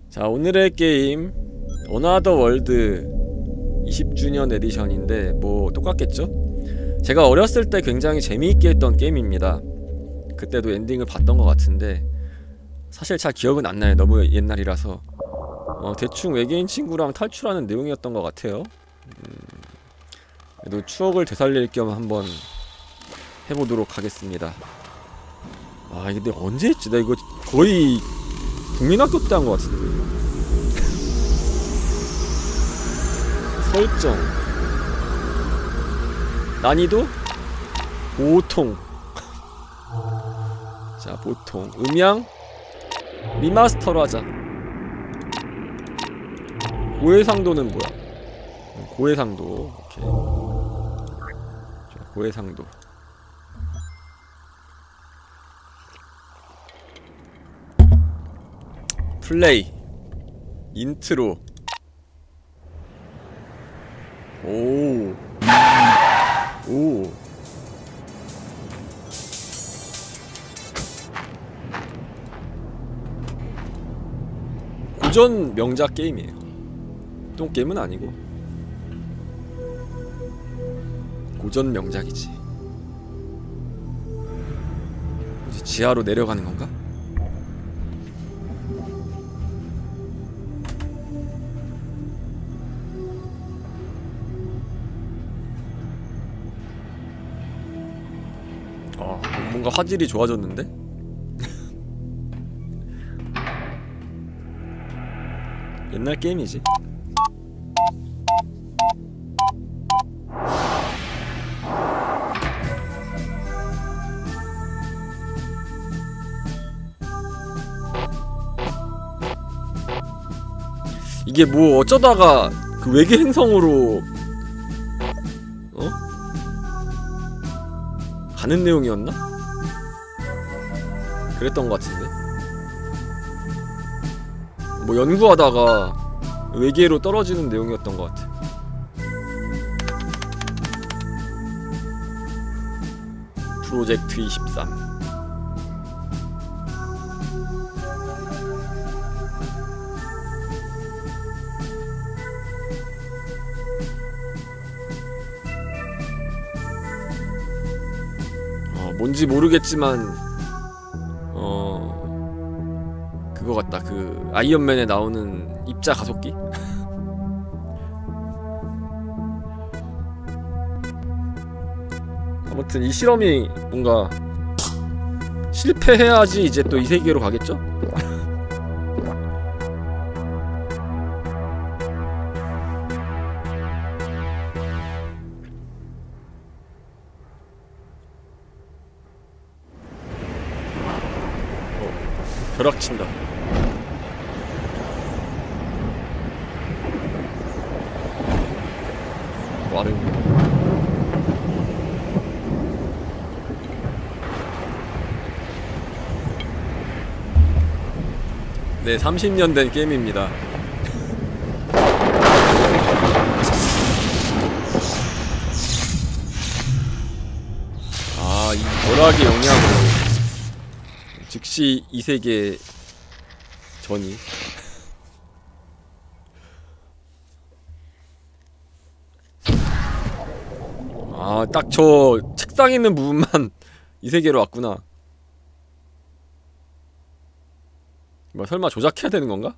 자, 오늘의 게임 어나더 월드 20주년 에디션인데 뭐 똑같겠죠? 제가 어렸을 때 굉장히 재미있게 했던 게임입니다. 그때도 엔딩을 봤던 것 같은데 사실 잘 기억은 안 나요. 너무 옛날이라서 대충 외계인 친구랑 탈출하는 내용이었던 것 같아요. 그래도 추억을 되살릴 겸 한번 해보도록 하겠습니다. 아, 근데 언제 했지? 나 이거 거의 국민학교 때 한 것 같은데. 설정 난이도 보통. 자, 보통 음향 리마스터로 하자. 고해상도는 뭐야? 고해상도. 오케이. 자, 고해상도. 플레이 인트로. 오. 고전 명작 게임이에요. 똥게임은 아니고 고전 명작이지. 뭐지, 지하로 내려가는 건가? 뭔가 화질이 좋아졌는데? 옛날 게임이지. 이게 뭐 어쩌다가 그 외계 행성으로 가는 내용이었나? 그랬던 것 같은데? 뭐 연구하다가 외계로 떨어지는 내용이었던 것 같아. 프로젝트 23. 뭔지 모르겠지만 그거 같다. 그 아이언맨에 나오는 입자 가속기? 아무튼 이 실험이 뭔가 실패해야지 이제 또 이 세계로 가겠죠? 벼락친다. 와르. 네, 30년 된 게임입니다. 아, 이 벼락의 영향으로 즉시 이 세계 전이. 아, 딱 저 책상에 있는 부분만 이 세계로 왔구나. 뭐 설마 조작해야 되는 건가?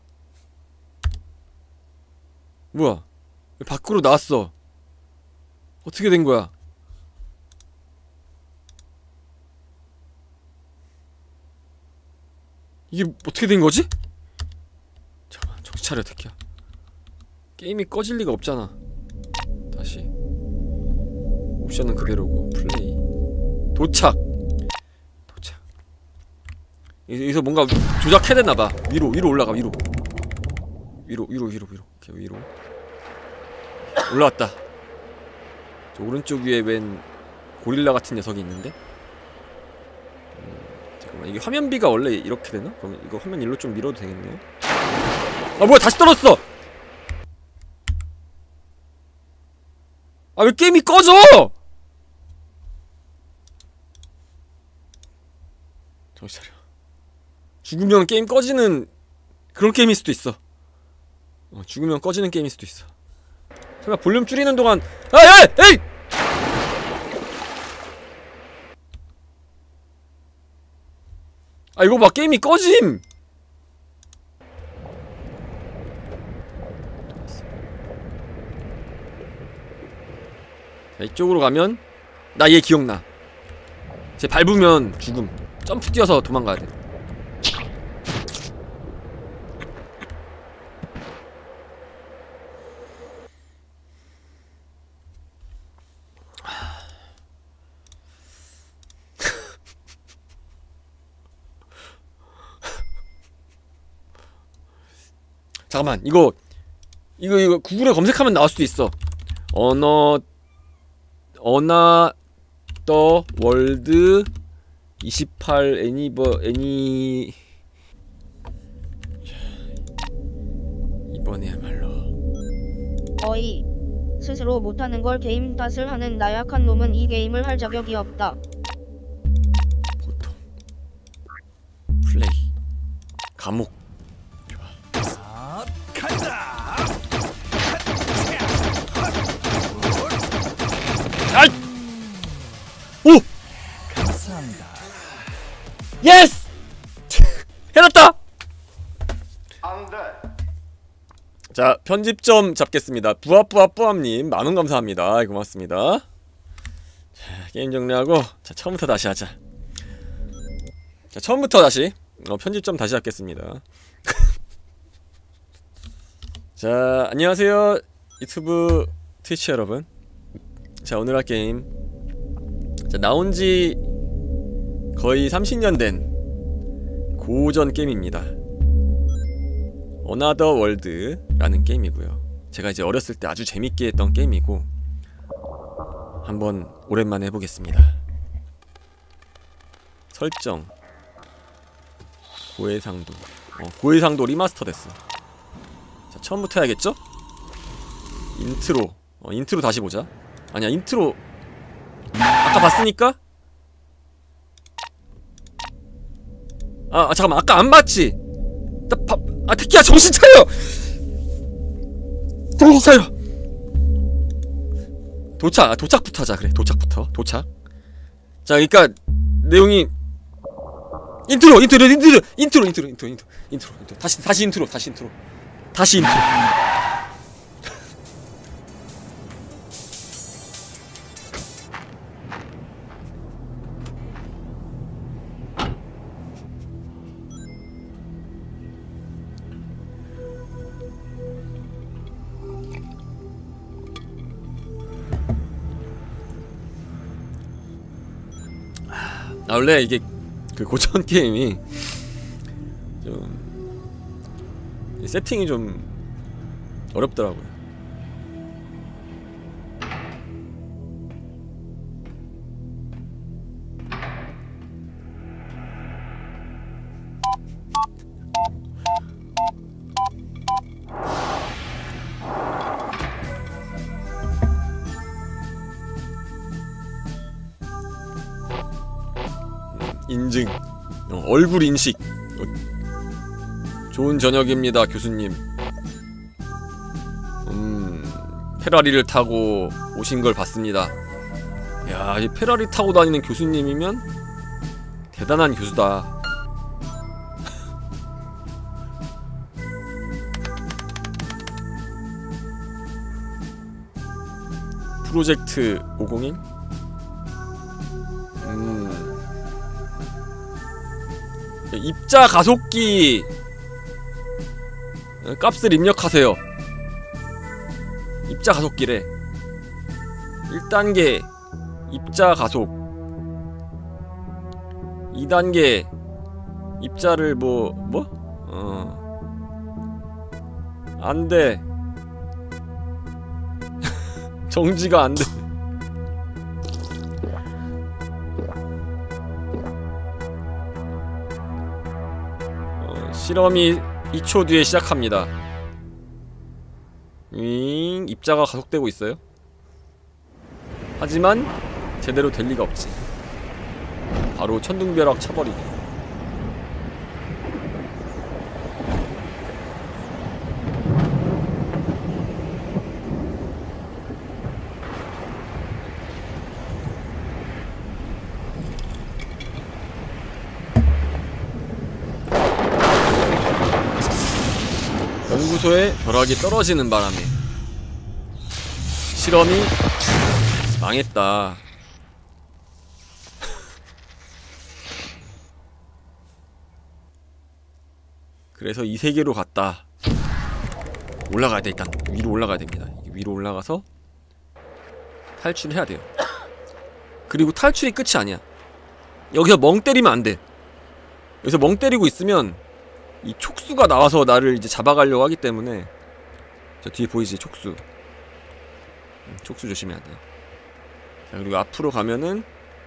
뭐야? 왜 밖으로 나왔어? 어떻게 된 거야? 이게 어떻게 된 거지? 잠깐만, 정신 차려, 새끼야. 게임이 꺼질 리가 없잖아. 다시. 옵션은 그대로고, 플레이. 도착! 여기서 뭔가 조작해야 되나봐. 위로 올라가, 위로. 위로. 오케이, 위로. 올라왔다. 저 오른쪽 위에 웬 고릴라 같은 녀석이 있는데? 잠깐만, 이게 화면비가 원래 이렇게 되나? 그럼 이거 화면 일로 좀 밀어도 되겠네요? 아, 뭐야, 다시 떨어졌어! 아, 왜 게임이 꺼져! 정신 차려. 죽으면 게임 꺼지는 그런 게임일 수도 있어. 죽으면 꺼지는 게임일 수도 있어. 설마 볼륨 줄이는 동안 에이! 아 이거 봐, 게임이 꺼짐! 자, 이쪽으로 가면 나 얘 기억나. 쟤 밟으면 죽음. 점프 뛰어서 도망가야 돼. 잠깐만, 이거 구글에 검색하면 나올 수도 있어. 어나 더 월드 28 이번에야말로. 어이, 스스로 못하는 걸 게임 탓을 하는 나약한 놈은 이 게임을 할 자격이 없다. 보통 플레이 감옥. 아이! 오! 감사합니다. 예스! 해놨다! 안돼. 자, 편집점 잡겠습니다. 뿌압님 만원 감사합니다. 고맙습니다. 자, 게임 정리하고 자, 처음부터 다시 하자. 자, 처음부터 다시 편집점 다시 잡겠습니다. 자, 안녕하세요 유튜브 트위치 여러분. 자, 오늘 할 게임, 자, 나온지 거의 30년 된 고전 게임입니다. 어나더 월드라는 게임이고요. 제가 이제 어렸을 때 아주 재밌게 했던 게임이고 한번 오랜만에 해보겠습니다. 설정 고해상도 고해상도 리마스터 됐어. 자, 처음부터 해야겠죠? 인트로 인트로 다시 보자. 아니야, 인트로 아까 봤으니까? 잠깐만, 아까 안 봤지? 태키야, 정신 차려! 정신 차려! 도착부터 하자. 그래, 도착부터. 도착. 자, 그니까 내용이 인트로. 다시 인트로. 원래 이게 그 고전 게임이 좀 세팅이 좀 어렵더라고요. 인증, 얼굴 인식. 좋은 저녁입니다, 교수님. 페라리를 타고 오신 걸 봤습니다. 야, 이 페라리 타고 다니는 교수님이면 대단한 교수다. 프로젝트 501? 입자 가속기 값을 입력하세요. 입자 가속기래. 1단계 입자 가속, 2단계 입자를 안돼. 정지가 안돼. 실험이 2초 뒤에 시작합니다. 입자가 가속되고 있어요. 하지만 제대로 될 리가 없지. 바로 천둥벼락 쳐버리기. 연구소에 벼락이 떨어지는 바람에 실험이 망했다. 그래서 이 세계로 갔다. 올라가야 돼. 일단 위로 올라가야 됩니다. 위로 올라가서 탈출해야 돼요. 그리고 탈출이 끝이 아니야. 여기서 멍 때리면 안 돼. 여기서 멍 때리고 있으면 이 촉수가 나와서 나를 이제 잡아가려고 하기 때문에. 저 뒤에 보이지? 촉수. 촉수 조심해야 돼. 자, 그리고 앞으로 가면은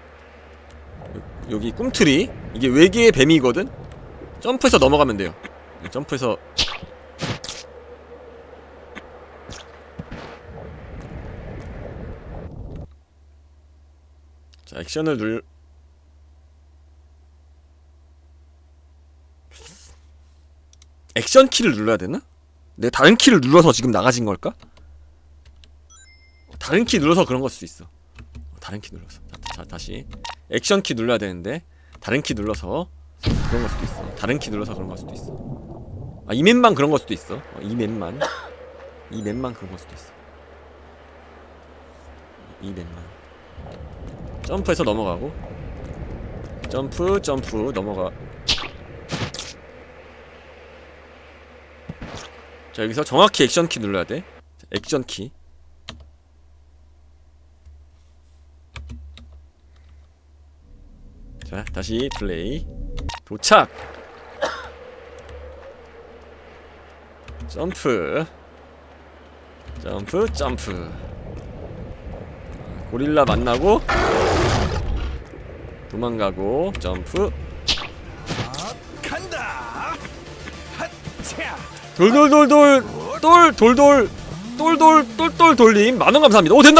여기 꿈틀이, 이게 외계의 뱀이거든? 점프해서 넘어가면 돼요. 점프해서. 자, 액션을 액션 키를 눌러야 되나? 내가 다른 키를 눌러서 지금 나가진 걸까? 다른 키 눌러서 그런 걸 수도 있어. 다른 키 눌러서. 자, 다시 액션 키 눌러야 되는데 다른 키 눌러서 그런 걸 수도 있어. 다른 키 눌러서 그런 걸 수도 있어. 아, 이 맵만 그런 걸 수도 있어. 이 맵만 그런 걸 수도 있어. 이 맵만. 점프해서 넘어가고, 점프 넘어가. 자, 여기서 정확히 액션 키 눌러야 돼. 자, 액션 키. 자, 다시 플레이. 도착. 점프. 고릴라 만나고 도망가고. 점프. 간다. 핫차. 돌돌 돌림. 만원 감사합니다. 오, 된다.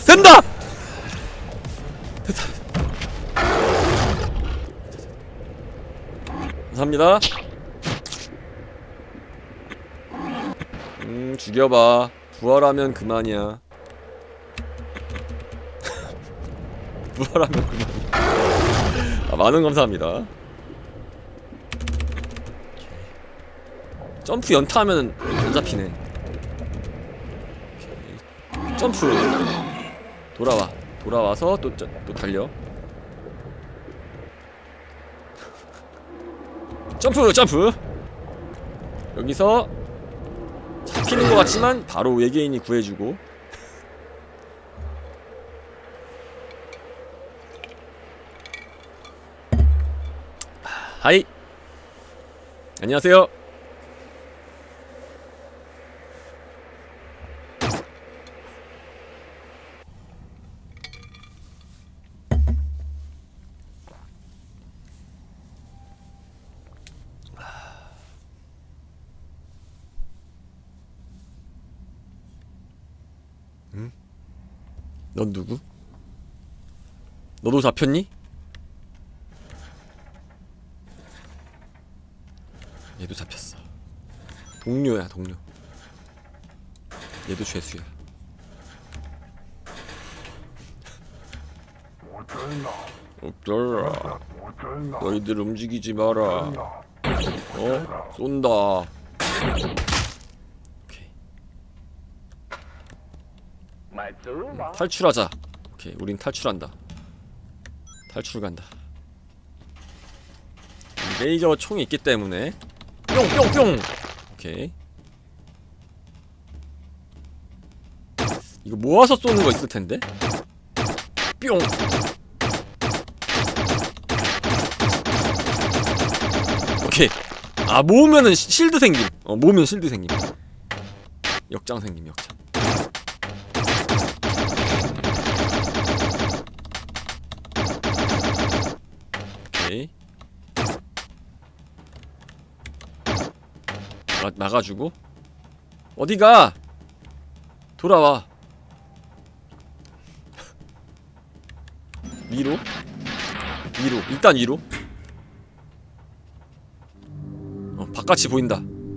감사합니다. 죽여봐. 부활하면 그만이야. 부활하면 그만이야. 아, 만원 감사합니다. 점프 연타하면 안 잡히네. 점프. 돌아와서 또 달려. 점프. 여기서 잡히는 것 같지만 바로 외계인이 구해주고. 하이. 안녕하세요. 넌 누구? 너도 잡혔니? 얘도 잡혔어. 동료야, 동료. 얘도 죄수야. 없더라. 너희들 움직이지 마라. 쏜다. 탈출하자. 오케이, 우린 탈출한다. 탈출 간다. 레이저 총이 있기 때문에 뿅뿅뿅. 오케이. 이거 모아서 쏘는 거 있을 텐데. 뿅. 오케이. 아, 모으면은 실드 생김. 모으면 실드 생김. 역장 생김, 역장. 막아주고. 어디가? 돌아와. 위로? 일단 위로. 바깥이 보인다.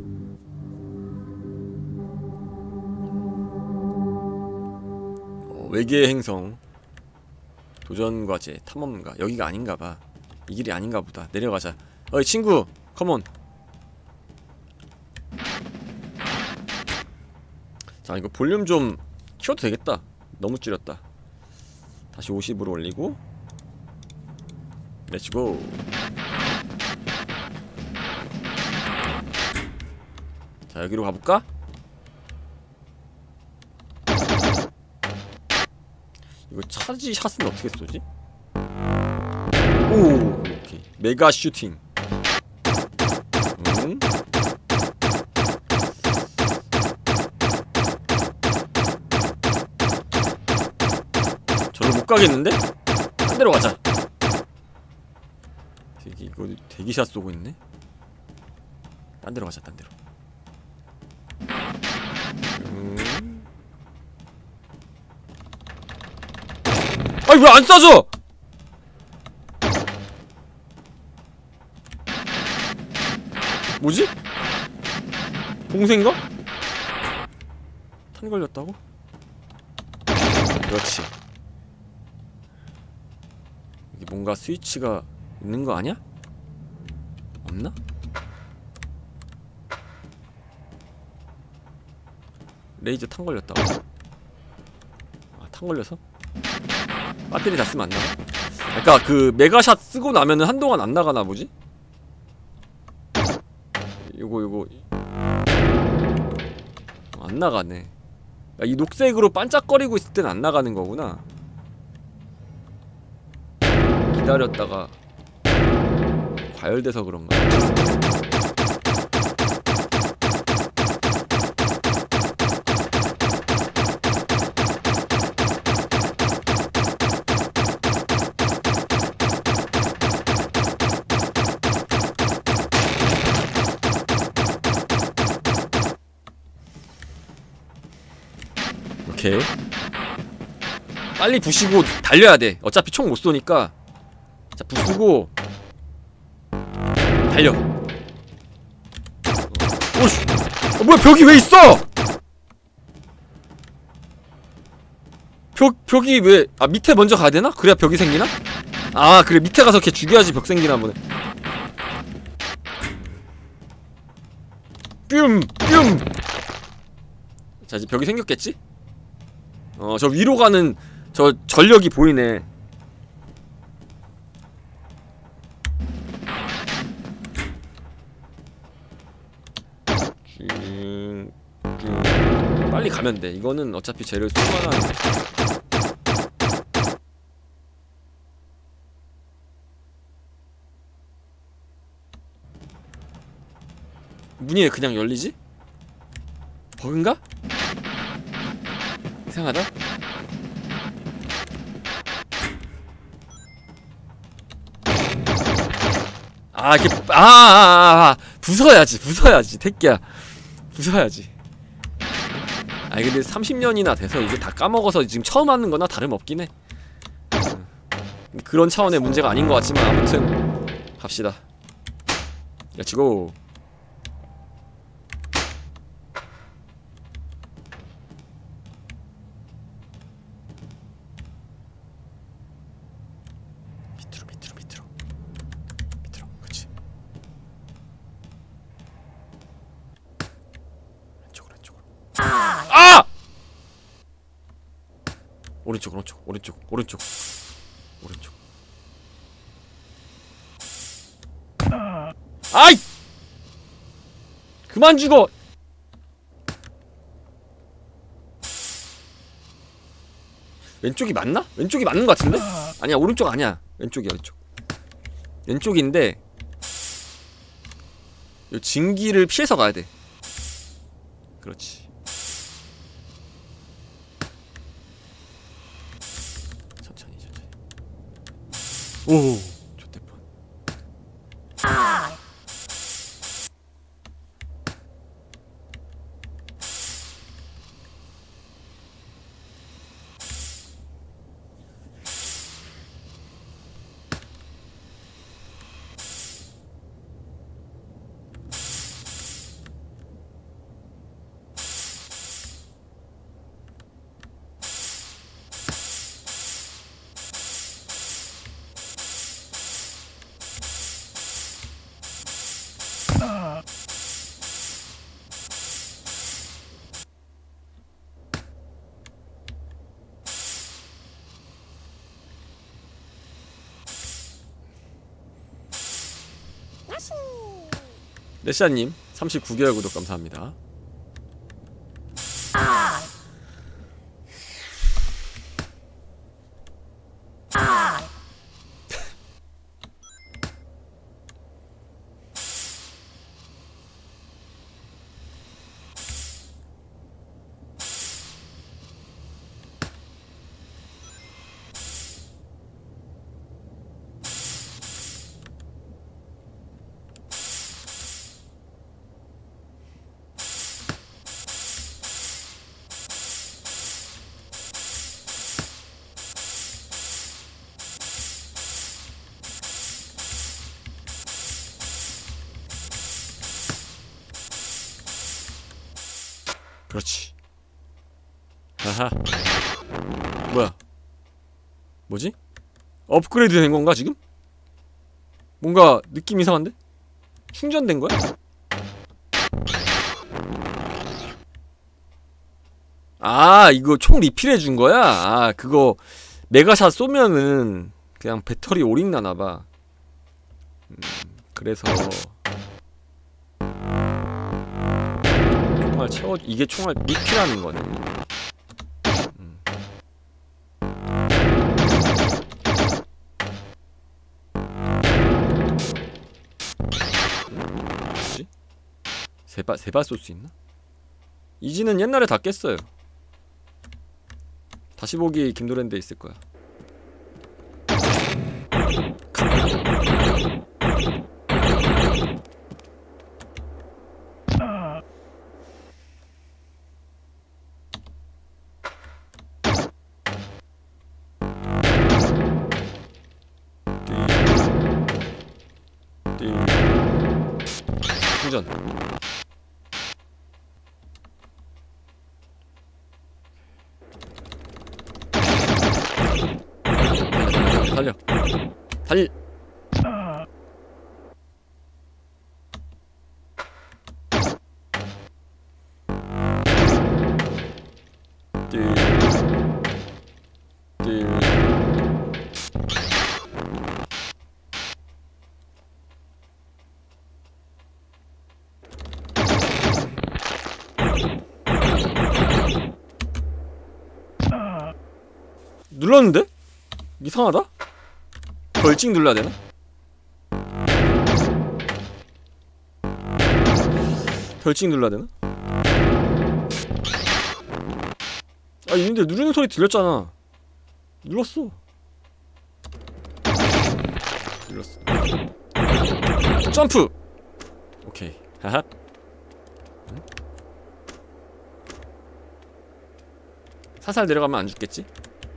외계의 행성. 도전과제, 탐험가. 여기가 아닌가봐. 이 길이 아닌가보다. 내려가자. 어이 친구, 컴온. 자, 이거 볼륨 좀 키워도 되겠다. 너무 줄였다. 다시 50으로 올리고 렛츠고. 자, 여기로 가볼까? 이거 차지 샷은 어떻게 쏘지? 오, 오케이. 메가 슈팅. 저로 못 가겠는데? 딴 데로 가자. 이거 대기샷 쏘고 있네? 딴 데로 가자, 딴 데로. 아니, 왜 안 쏴줘! 뭐지? 봉쇄인가? 탄 걸렸다고? 그렇지. 여기 뭔가 스위치가 있는 거 아니야? 없나? 레이저 탄 걸렸다고? 아, 탄 걸려서? 배터리 다 쓰면 안 나가? 그니까 그 메가샷 쓰고 나면은 한동안 안 나가나 보지? 요거 안 나가네. 이 녹색으로 반짝거리고 있을 땐 안 나가는 거구나. 기다렸다가 과열돼서 그런가? 오케이. 빨리 부시고 달려야 돼. 어차피 총 못 쏘니까. 자, 부수고 달려. 오씨. 뭐야, 벽이 왜 있어? 벽이 왜? 아, 밑에 먼저 가야 되나? 그래야 벽이 생기나? 아, 그래, 밑에 가서 걔 죽여야지 벽 생기나 보네. 뀨! 자, 이제 벽이 생겼겠지? 저 위로 가는 저 전력이 보이네. 빨리 가면 돼. 이거는 어차피 쟤를 쏠만한. 문이 왜 그냥 열리지? 버그인가? 이상하다? 아, 이렇게, 부숴야지, 택기야. 부숴야지. 아, 근데 30년이나 돼서 이제 다 까먹어서 지금 처음 하는 거나 다름없긴 해. 그런 차원의 문제가 아닌 것 같지만, 아무튼, 갑시다. 렛츠고. 밑으로, 그치. 왼쪽으로. 아! 오른쪽. 아이! 그만 죽어! 왼쪽이 맞나? 왼쪽이 맞는 것 같은데? 아니야, 오른쪽 아니야. 왼쪽이야, 왼쪽. 왼쪽인데 요 진기를 피해서 가야 돼. 그렇지. 천천히. 오, 좋대 뻔. 레시아님 39개월 구독 감사합니다. 그렇지. 아하. 뭐야? 뭐지? 업그레이드 된 건가 지금? 뭔가 느낌 이상한데? 충전된 거야? 아, 이거 총 리필해 준 거야? 아, 그거 메가샷 쏘면은 그냥 배터리 오링 나나봐. 그래서 총알 채워, 이게 총알 리필하는 거네. 뭐지? 세발 쏠 수 있나? 이지는 옛날에 다 깼어요. 다시 보기 김도랜드에 있을 거야. 충전. 달려. 달. 눌렀는데? 이상하다? 벌칙 눌러야 되나? 벌칙 눌러야 되나? 아, 근데 누르는 소리 들렸잖아. 눌렀어. 눌렀어. 점프! 오케이. 하하. 응? 살살 내려가면 안 죽겠지?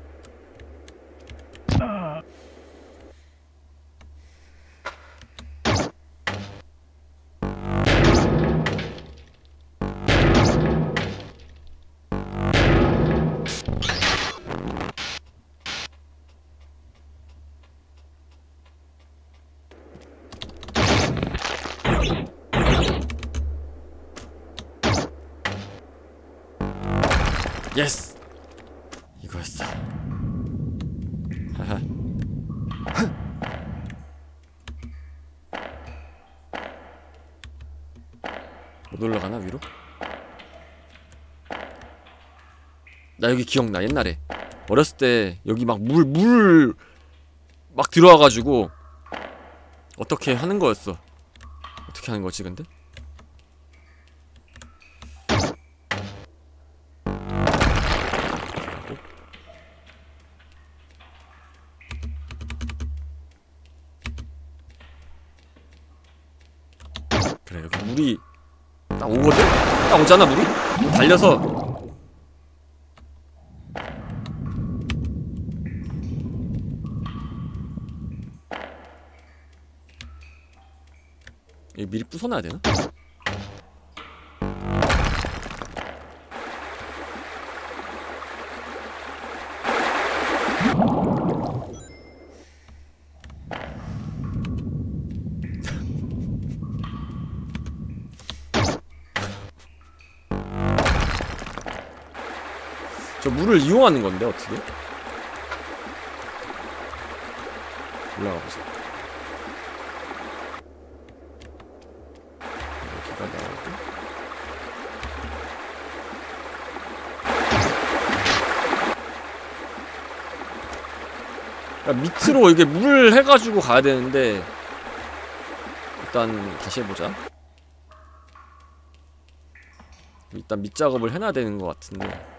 예스! 이거였어. 하하. 못 올라가나 위로? 나 여기 기억나. 옛날에 어렸을 때 여기 막 물 막 들어와가지고 어떻게 하는 거였어. 어떻게 하는 거지 근데? 그래, 여기 물이 딱 오거든? 딱 오잖아 물이? 달려서 이거 미리 부숴놔야 되나? 저 물을 이용하는 건데 어떻게? 올라가 보자. 그러니까 밑으로 이게 물을 해가지고 가야 되는데 일단 다시 해보자. 일단 밑작업을 해놔야 되는 것 같은데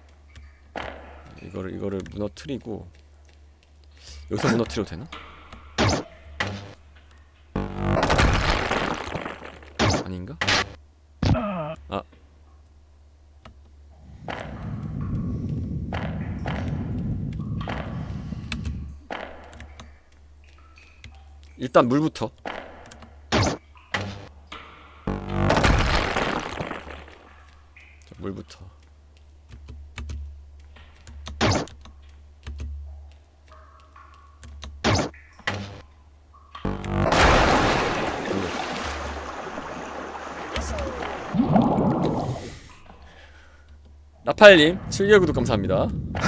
이거를 무너뜨리고 여기서 무너뜨려도 되나? 아닌가? 아 일단 물부터. 자, 물부터. 라파엘님 7개월 구독 감사합니다.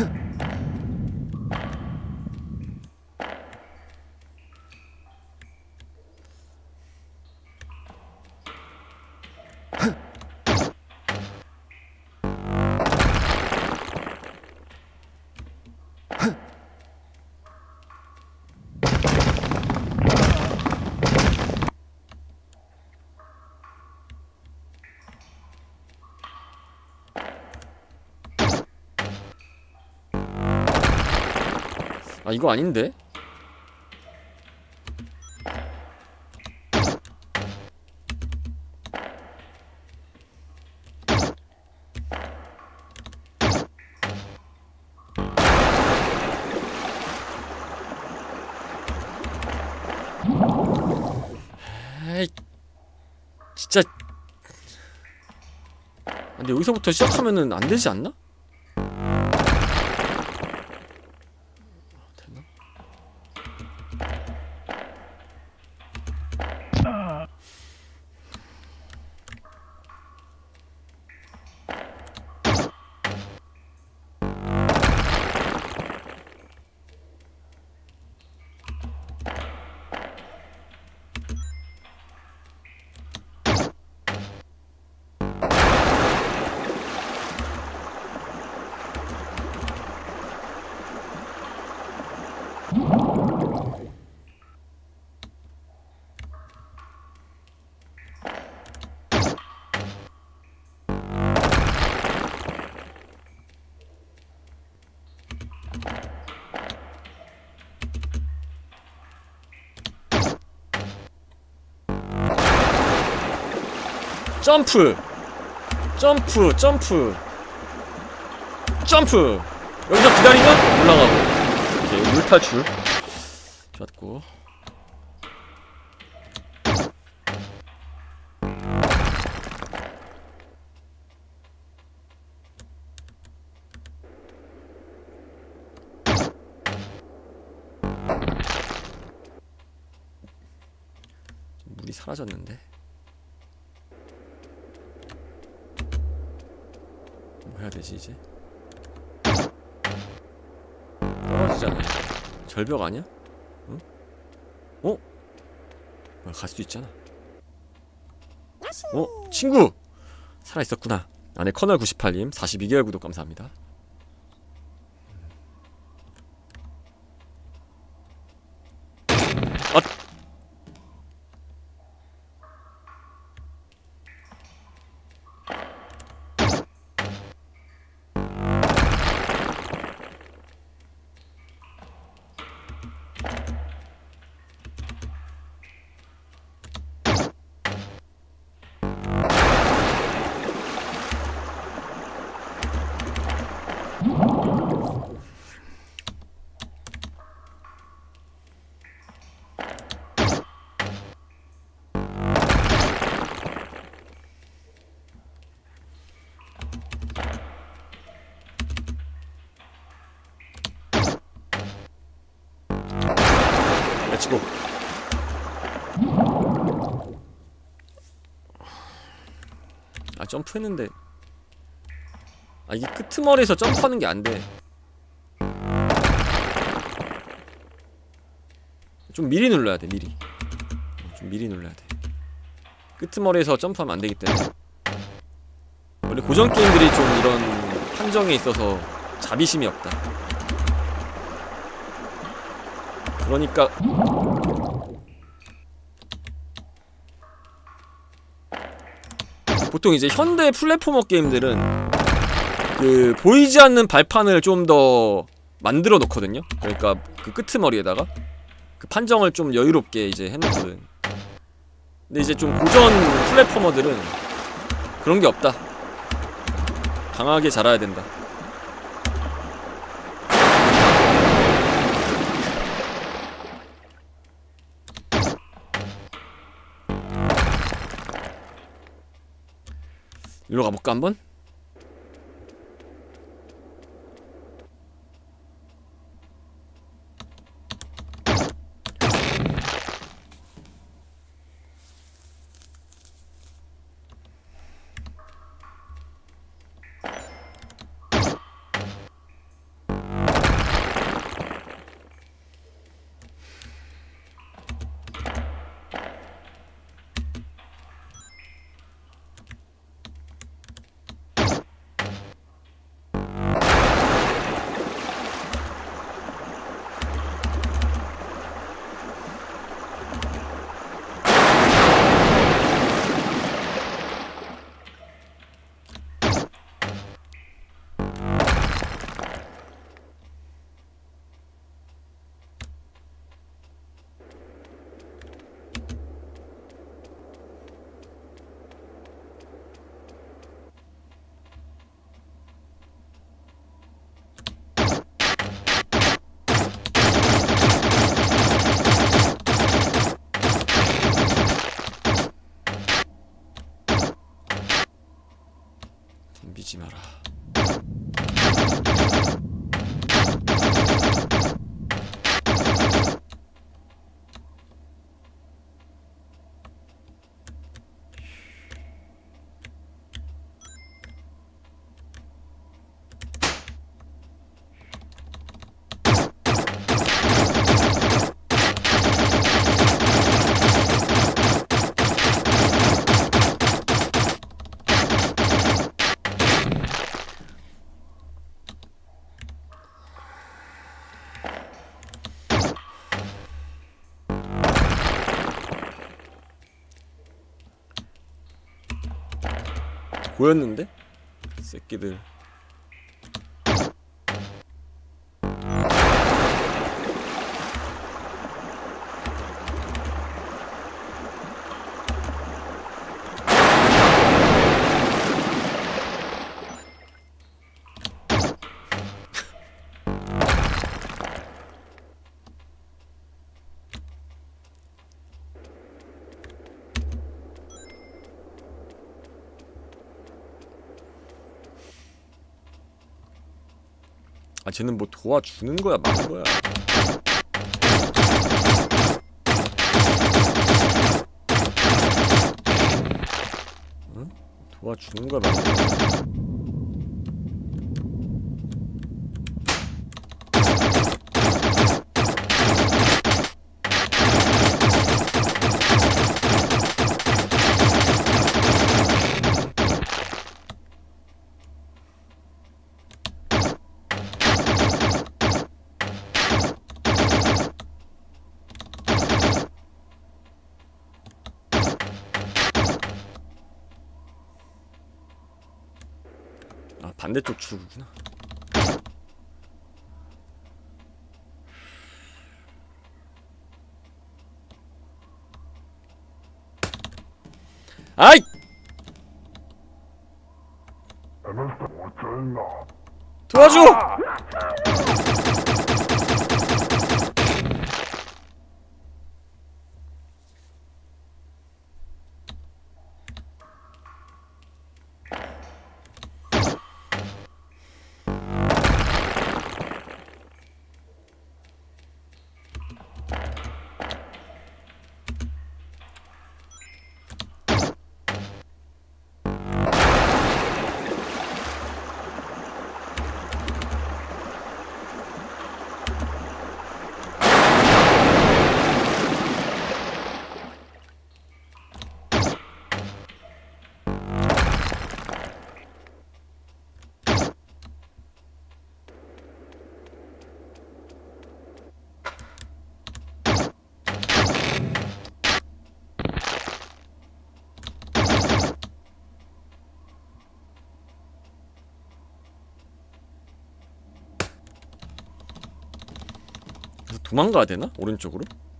아 이거 아닌데? 에이 진짜. 근데 여기서부터 시작하면은 안 되지 않나? 점프! 점프! 점프! 점프! 여기서 기다리면 올라가고. 오케이, 물 탈출. 좋았고. 물이 사라졌는데. 뭐 해야 되지 이제? 떨어지잖아. 절벽 아니야? 응? 어? 갈 수도 있잖아. 어? 친구! 살아있었구나. 안에 커널 98님 42개월 구독 감사합니다. 아! 렛츠고. 아 점프했는데 아 이게 끄트머리에서 점프하는 게 안 돼. 좀 미리 눌러야 돼. 미리 좀 미리 눌러야 돼. 끄트머리에서 점프하면 안 되기 때문에. 원래 고전 게임들이 좀 이런 판정에 있어서 자비심이 없다. 그러니까 보통 이제 현대 플랫포머 게임들은 그 보이지 않는 발판을 좀 더 만들어 놓거든요. 그러니까 그 끄트머리에다가 그 판정을 좀 여유롭게 이제 해놓거든. 근데 이제 좀 고전 플랫포머들은 그런 게 없다. 강하게 자라야 된다. 일로 가볼까 한번? 덤비지 마라. 보였는데? 새끼들. 아, 쟤는 뭐 도와주는 거야, 막는 거야? 응? 도와주는 거야, 막는 거야? 아, 반대쪽 출구구나. 아이! 도와줘! 도망가야 되나? 오른쪽으로?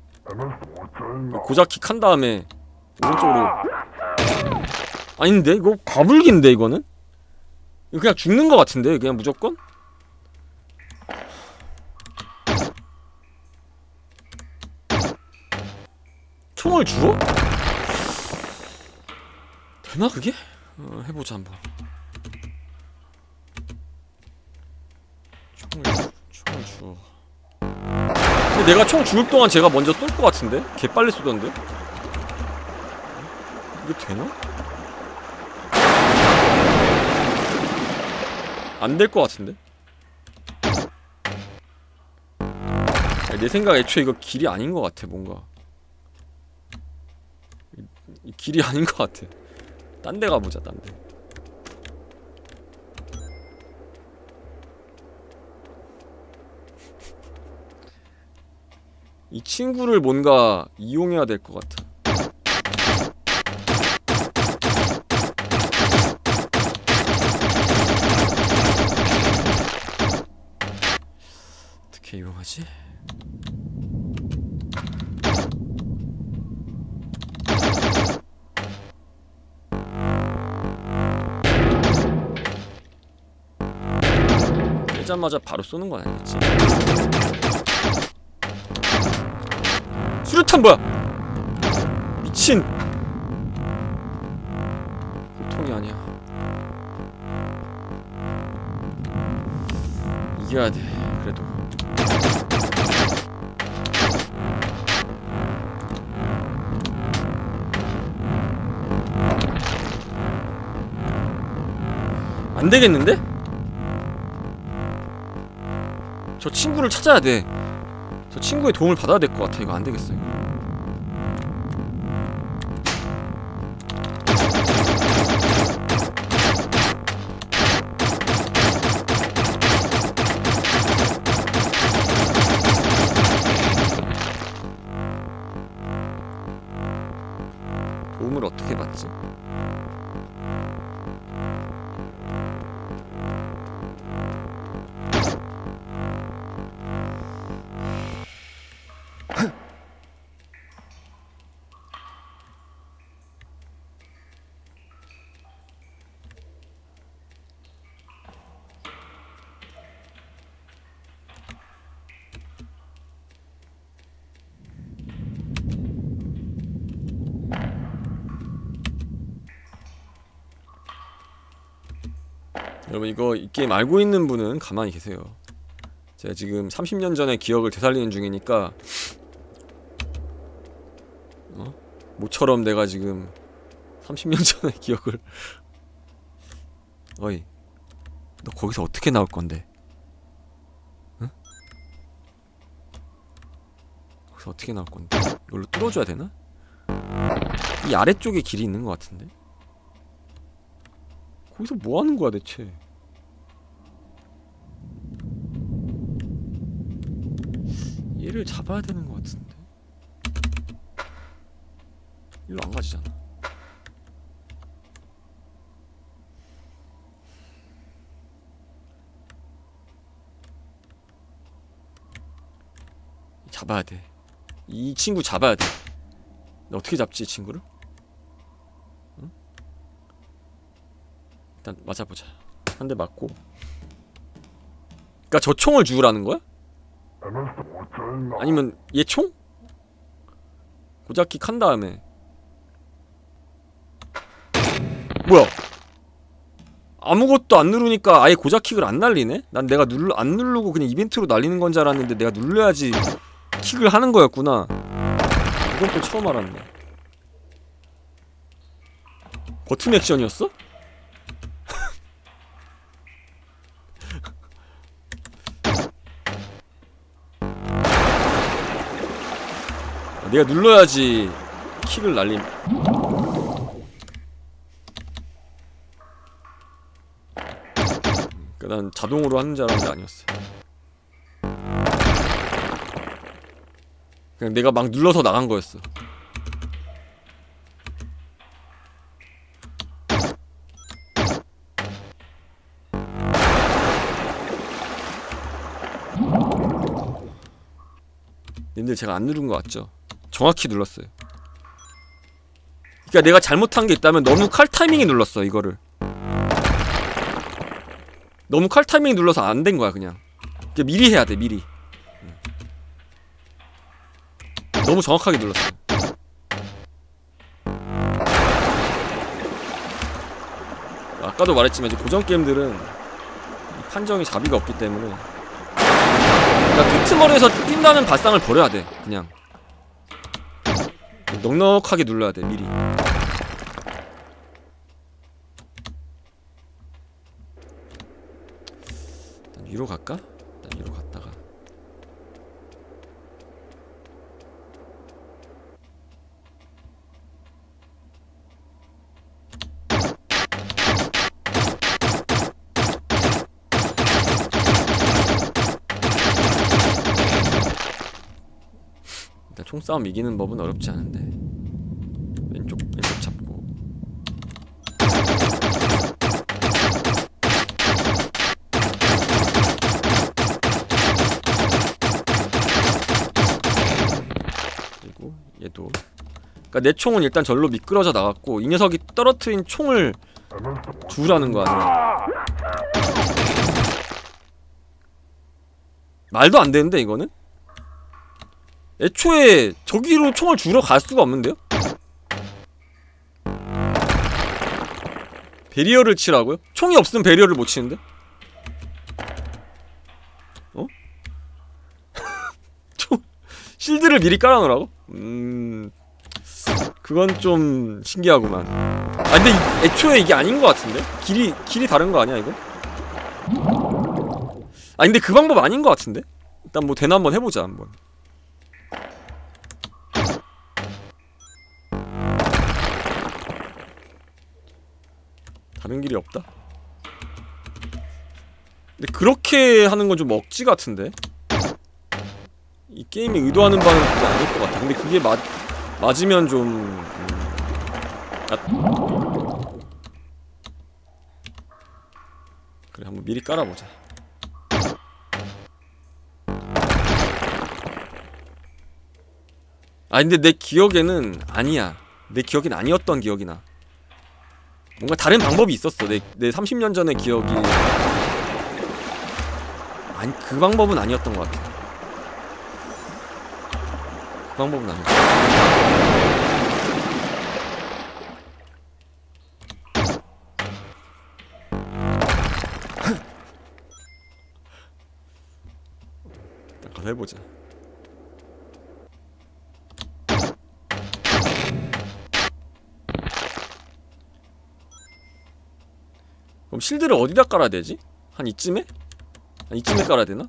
고자키 칸 다음에 오른쪽으로. 아닌데? 이거 가불기인데 이거는? 이거 그냥 죽는 거 같은데 그냥 무조건? 총을 주워? 되나 그게? 해보자 한번. 총을 주워. 근데 내가 총 주울 동안 제가 먼저 쏠 것 같은데? 개빨리 쏘던데? 이게 되나? 안 될 것 같은데? 내 생각에 애초에 이거 길이 아닌 것 같아 뭔가. 이 길이 아닌 것 같아. 딴 데 가보자 딴 데. 이 친구를 뭔가 이용해야 될 것 같아. 어떻게 이용하지? 깨자마자 바로 쏘는 건 아니겠지? 수류탄 뭐야? 미친! 보통이 아니야. 이겨야 돼. 그래도. 안 되겠는데? 저 친구를 찾아야 돼. 저 친구의 도움을 받아야 될 것 같아. 이거 안 되겠어. 이거. 도움을 어떻게 받지? 여러분 이거 이 게임 알고 있는 분은 가만히 계세요. 제가 지금 30년 전의 기억을 되살리는 중이니까 모처럼 내가 지금 30년 전의 기억을 어이 너 거기서 어떻게 나올 건데? 응? 거기서 어떻게 나올 건데? 이걸로 뚫어줘야 되나? 이 아래쪽에 길이 있는 것 같은데? 거기서 뭐 하는 거야 대체? 얘를 잡아야 되는 것 같은데? 일로 안 가지잖아. 잡아야 돼. 이 친구 잡아야 돼. 나 어떻게 잡지 이 친구를? 응? 일단 맞아보자. 한 대 맞고. 그니까 저 총을 주우라는 거야? 아니면 얘 총? 고자키 칸 다음에 뭐야? 아무것도 안 누르니까 아예 고자킥을 안 날리네? 난 내가 안 누르고 그냥 이벤트로 날리는 건 줄 알았는데 내가 눌러야지 킥을 하는 거였구나. 이건 또 처음 알았네. 버튼 액션이었어? 내가 눌러야지 킥을 날림. 난 자동으로 하는 줄 알았는데 아니었어. 그냥 내가 막 눌러서 나간 거였어. 님들 제가 안 누른 거 같죠? 정확히 눌렀어요. 그니까 내가 잘못한 게 있다면 너무 칼 타이밍이 눌렀어 이거를. 너무 칼 타이밍이 눌러서 안 된 거야 그냥. 그러니까 미리 해야 돼 미리. 너무 정확하게 눌렀어. 아까도 말했지만 이제 고전 게임들은 판정이 자비가 없기 때문에 그러니까 끄트머리에서 뛴다는 발상을 버려야 돼 그냥. 넉넉하게 눌러야 돼 미리. 일단 위로 갈까? 일단 위로 갔다가 일단 총싸움 이기는 법은 어렵지 않은데 왼쪽 잡고 그리고 얘도. 그니까 내 총은 일단 절로 미끄러져 나갔고 이 녀석이 떨어뜨린 총을 주우라는 거 아니야. 말도 안 되는데 이거는? 애초에 저기로 총을 주우러 갈 수가 없는데요? 베리어를 치라고요? 총이 없으면 베리어를 못 치는데? 어? 실드를 미리 깔아놓으라고? 그건 좀 신기하구만. 아 근데 애초에 이게 아닌 것 같은데? 길이 다른 거 아니야 이거? 아 근데 그 방법 아닌 것 같은데? 일단 뭐 되나 한번 해보자 한번. 다른 길이 없다? 근데 그렇게 하는 건 좀 억지 같은데? 이 게임이 의도하는 바는 그게 아닐 것 같아. 근데 그게 맞으면 좀... 그래 한번 미리 깔아보자. 아 근데 내 기억에는 아니야. 내 기억엔 아니었던 기억이 나. 뭔가 다른 방법이 있었어. 내 30년 전의 기억이. 아니 그 방법은 아니었던 것 같아. 그 방법은 아니었어. 일단 가서 해보자. 그럼 실드를 어디다 깔아야 되지? 한 이쯤에? 한 이쯤에 깔아야 되나?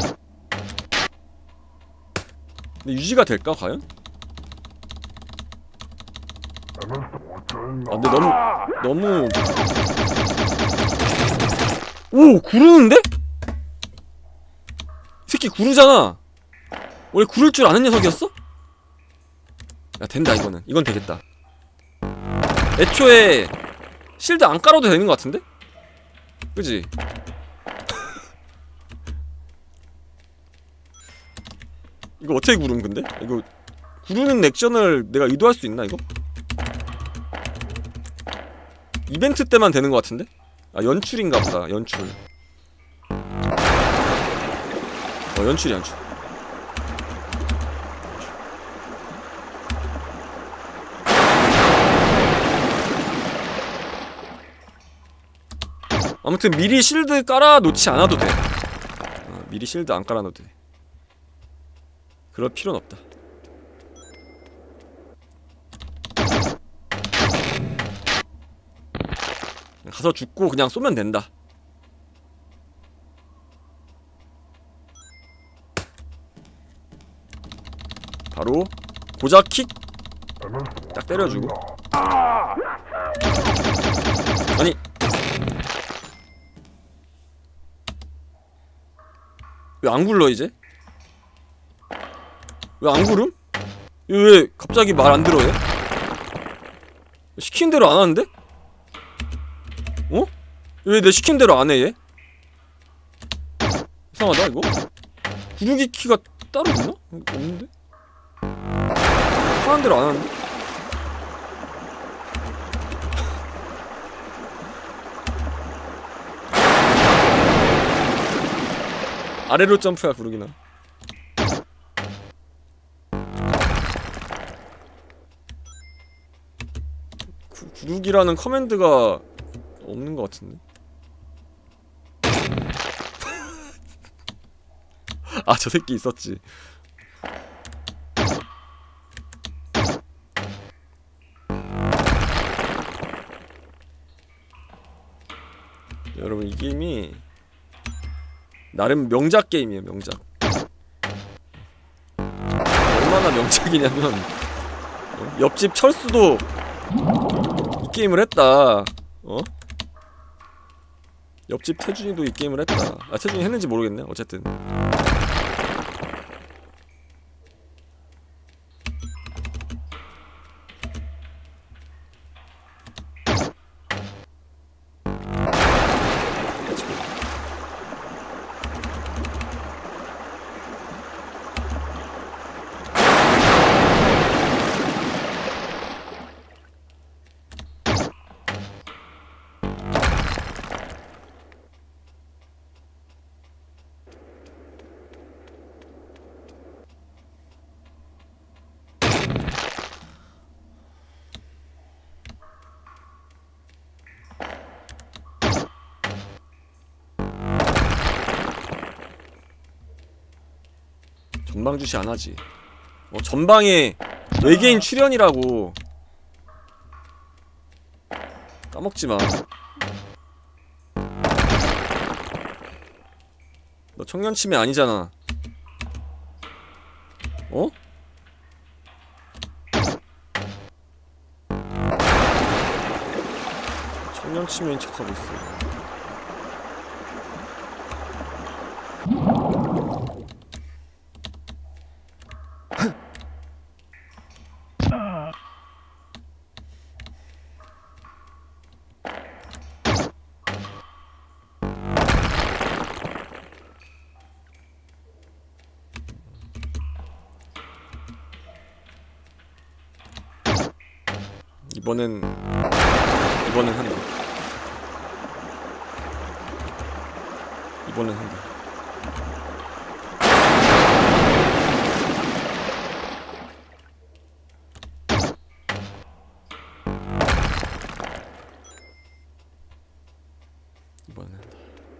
근데 유지가 될까 과연? 아 근데 너무 오! 구르는데? 이 새끼 구르잖아. 원래 구를 줄 아는 녀석이었어? 야 된다 이거는. 이건 되겠다. 애초에 실드 안 깔아도 되는 것 같은데? 그지? 이거 어떻게 구름 근데? 이거 구르는 액션을 내가 의도할 수 있나 이거? 이벤트 때만 되는 것 같은데? 아 연출인가 보다. 연출. 연출이야 연출. 아무튼 미리 실드 깔아놓지 않아도 돼. 미리 실드 안 깔아놓어도 돼. 그럴 필요는 없다. 가서 죽고 그냥 쏘면 된다. 바로 고자킥 딱 때려주고. 아니 왜 안 굴러 이제? 왜 안 구름? 왜 갑자기 말 안 들어 얘? 시킨 대로 안 하는데? 어? 왜 내 시킨 대로 안 해 얘? 이상하다 이거? 구르기 키가 따로 있나? 없는데? 하는 대로 안 하는데? 아래로 점프야 구르기나. 구르기라는 커맨드가 없는 것 같은데. 아, 저 새끼 있었지. 여러분, 이 게임이 나름 명작 게임이에요. 명작. 얼마나 명작이냐면 옆집 철수도 이 게임을 했다. 옆집 태준이도 이 게임을 했다. 아, 태준이 했는지 모르겠네. 어쨌든 전방 주시 안 하지. 전방에 외계인 출연이라고. 까먹지 마. 너 청년 치매 아니잖아. 어? 청년 치매인 척하고 있어. 이번엔 한다. 이번엔 한다. 이번엔 한다.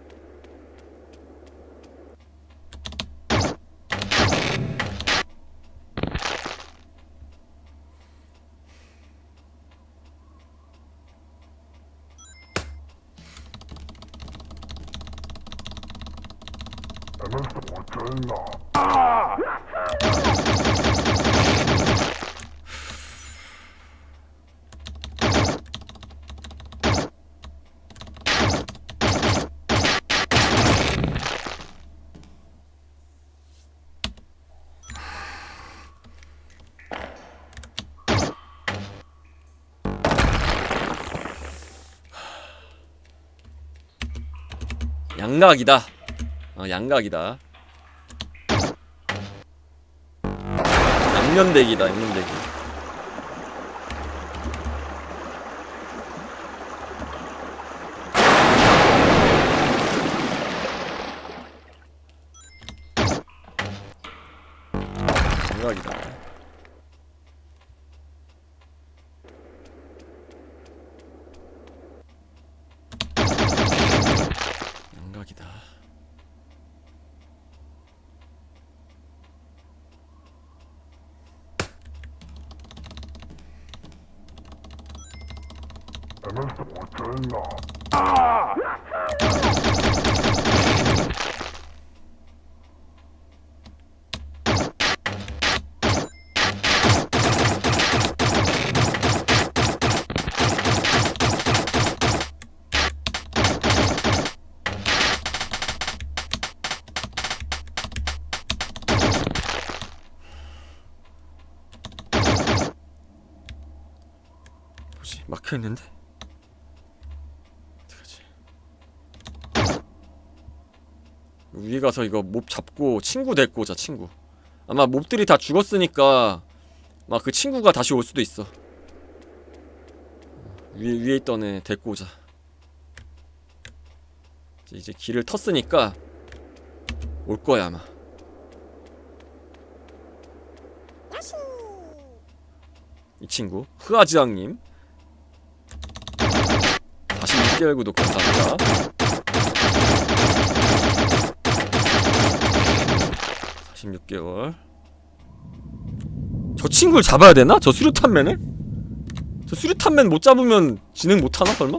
양각이다. 양각이다. 양면대기다. 양면대기. 양각이다. 양각이다. 뭐지? 막혀있는데? 어떡하지? 위에 가서 이거 몹 잡고 친구 데리고 오자. 친구. 아마 몹들이 다 죽었으니까 막 그 친구가 다시 올 수도 있어. 위에 있던 애 데리고 오자. 이제 길을 텄으니까 올 거야 아마. 이 친구 흐아지앙님 46개월 구독 감사합니다. 46개월. 저 친구를 잡아야 되나? 저 수류탄맨을? 저 수류탄맨 못 잡으면 진행 못하나 설마?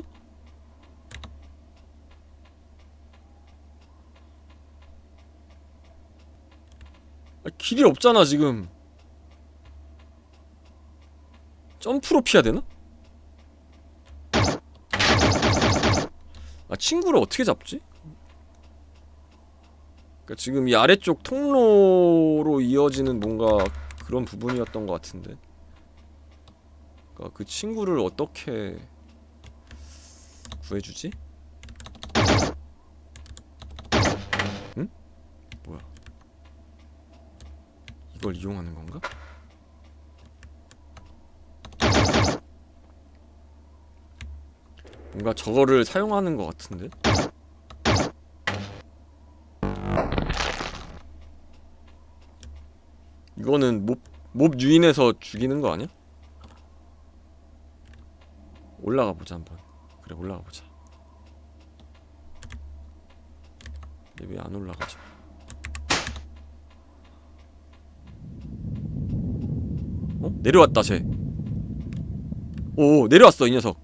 아, 길이 없잖아 지금. 점프로 피해야 되나? 아, 친구를 어떻게 잡지? 그러니까 지금 이 아래쪽 통로로 이어지는 뭔가 그런 부분이었던 것 같은데. 그러니까 그 친구를 어떻게 구해주지? 응? 뭐야? 이걸 이용하는 건가? 뭔가 저거를 사용하는 것 같은데? 이거는 몹 유인해서 죽이는 거 아니야? 올라가 보자 한번. 그래 올라가 보자. 왜 안 올라가지? 어? 내려왔다 쟤. 오 내려왔어 이 녀석.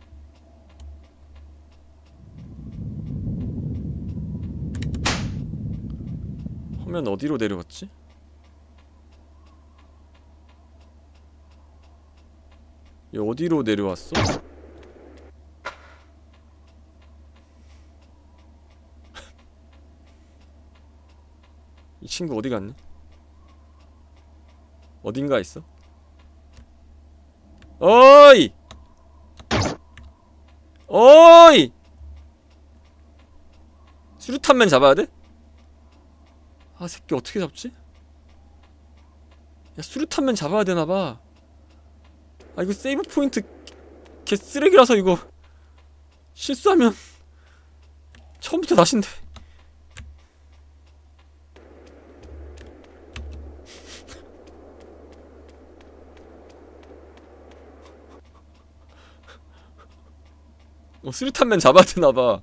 화면 어디로 내려왔지? 얘 어디로 내려왔어? 이 친구 어디 갔니? 어딘가 있어? 어이! 어이! 수류탄맨 잡아야 돼? 아 새끼 어떻게 잡지? 야 수류탄맨 잡아야 되나봐. 아 이거 세이브 포인트 개 쓰레기라서 이거 실수하면 처음부터 다신데. 수류탄맨 잡아야 되나봐.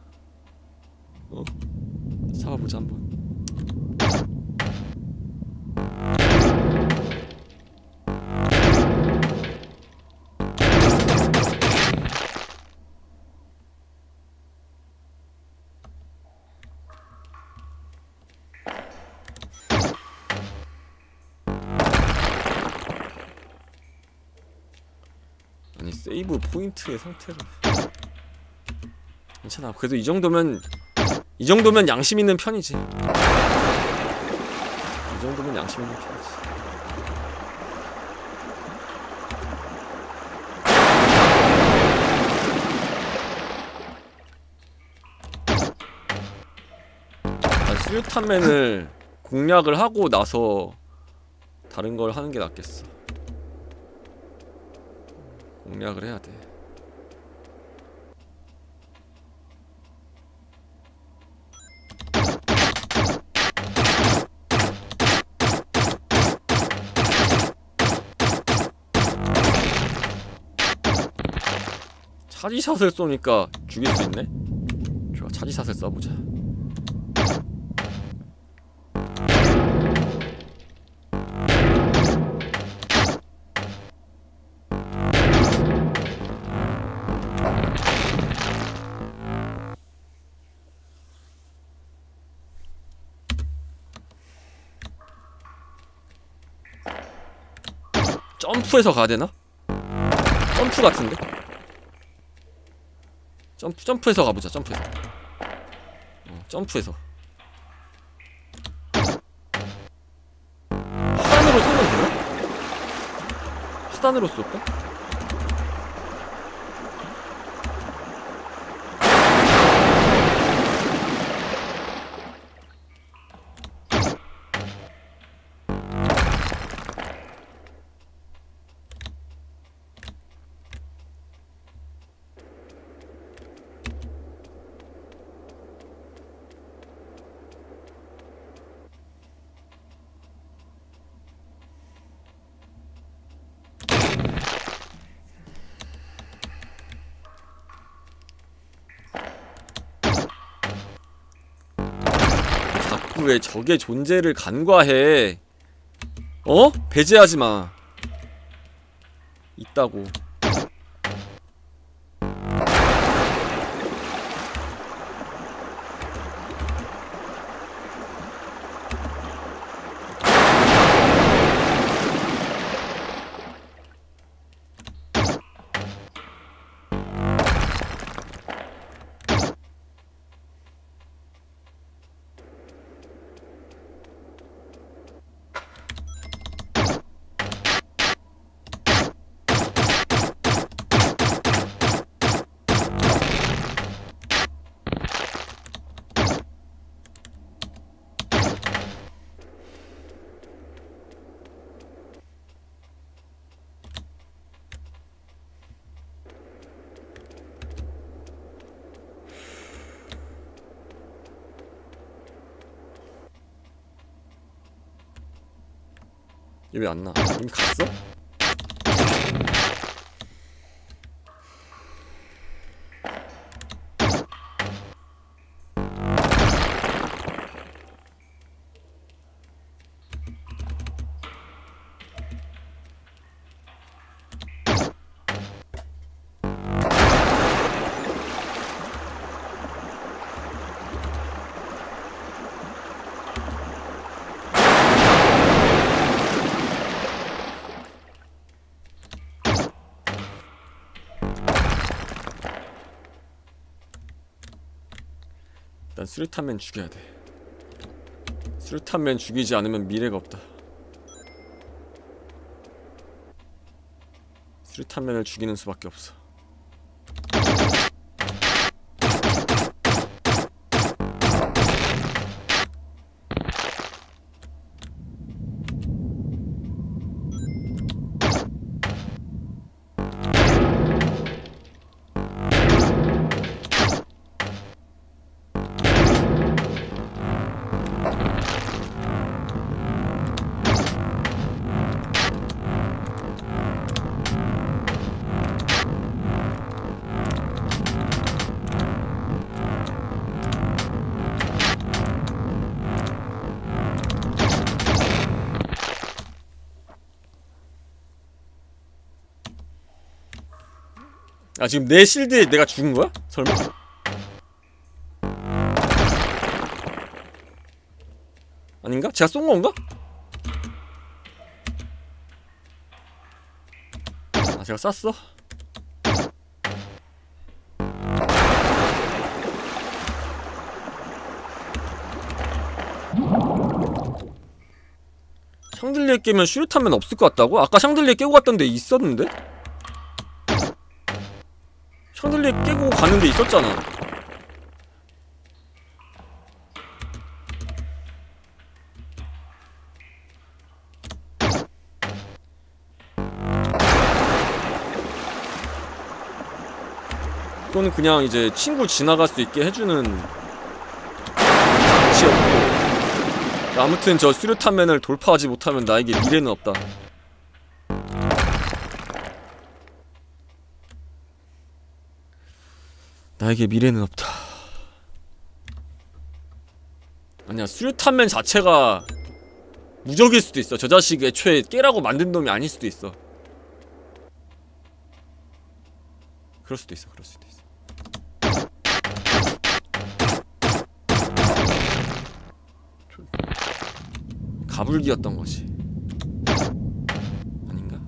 잡아보자 한번. 아니 세이브 포인트의 상태를. 괜찮아. 그래도 이 정도면 양심 있는 편이지. 이 정도면 양심 있는 편이지. 아, 수류탄맨을 공략을 하고 나서 다른 걸 하는 게 낫겠어. 공략을 해야 돼. 차지샷을 쏘니까 죽일 수 있네? 좋아, 차지샷을 써보자. 점프해서 가야되나? 점프 같은데? 점프해서 가보자. 점프해서. 점프해서. 하단으로 쏘면 되나? 하단으로 쏠까? 자꾸 왜 적의 존재를 간과해. 어? 배제하지마. 있다고. 얘 왜 안 나? 이미 갔어? 일단 수류탄맨 죽여야 돼. 수류탄맨 죽이지 않으면 미래가 없다. 수류탄맨을 죽이는 수밖에 없어. 아 지금 내 실드에 내가 죽은 거야? 설마? 아닌가? 제가 쏜 건가? 아 제가 쐈어? 샹들리에 깨면 슈루탄면 없을 것 같다고? 아까 샹들리에 깨고 갔던데 있었는데? 샹들리에 깨고 가는데 있었잖아. 이거는 그냥 이제 친구 지나갈 수 있게 해주는 장치였고, 아무튼 저 수류탄맨을 돌파하지 못하면 나에게 미래는 없다. 나에게 미래는 없다. 아니야, 수류탄맨 자체가 무적일 수도 있어. 저 자식 애초에 깨라고 만든 놈이 아닐 수도 있어. 그럴 수도 있어, 그럴 수도 있어. 가불기였던 거지. 아닌가?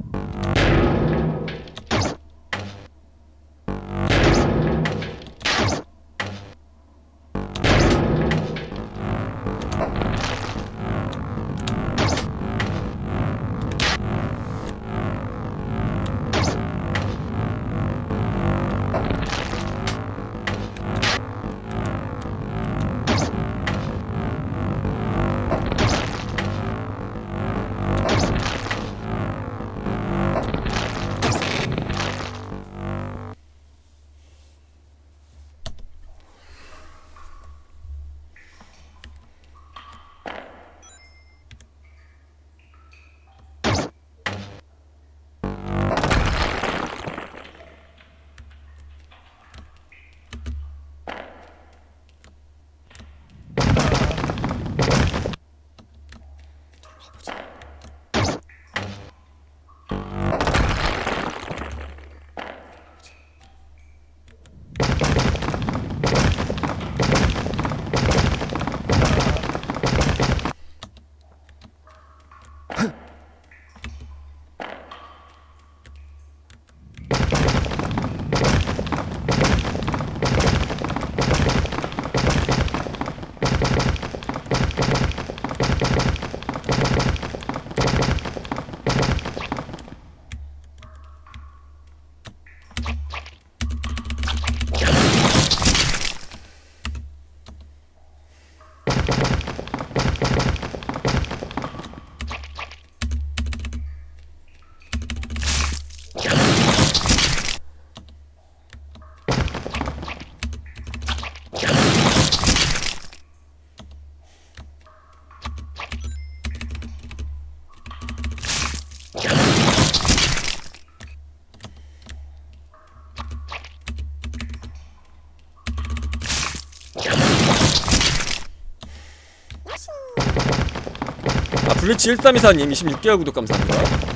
블리치 1324님 26개월 구독 감사합니다.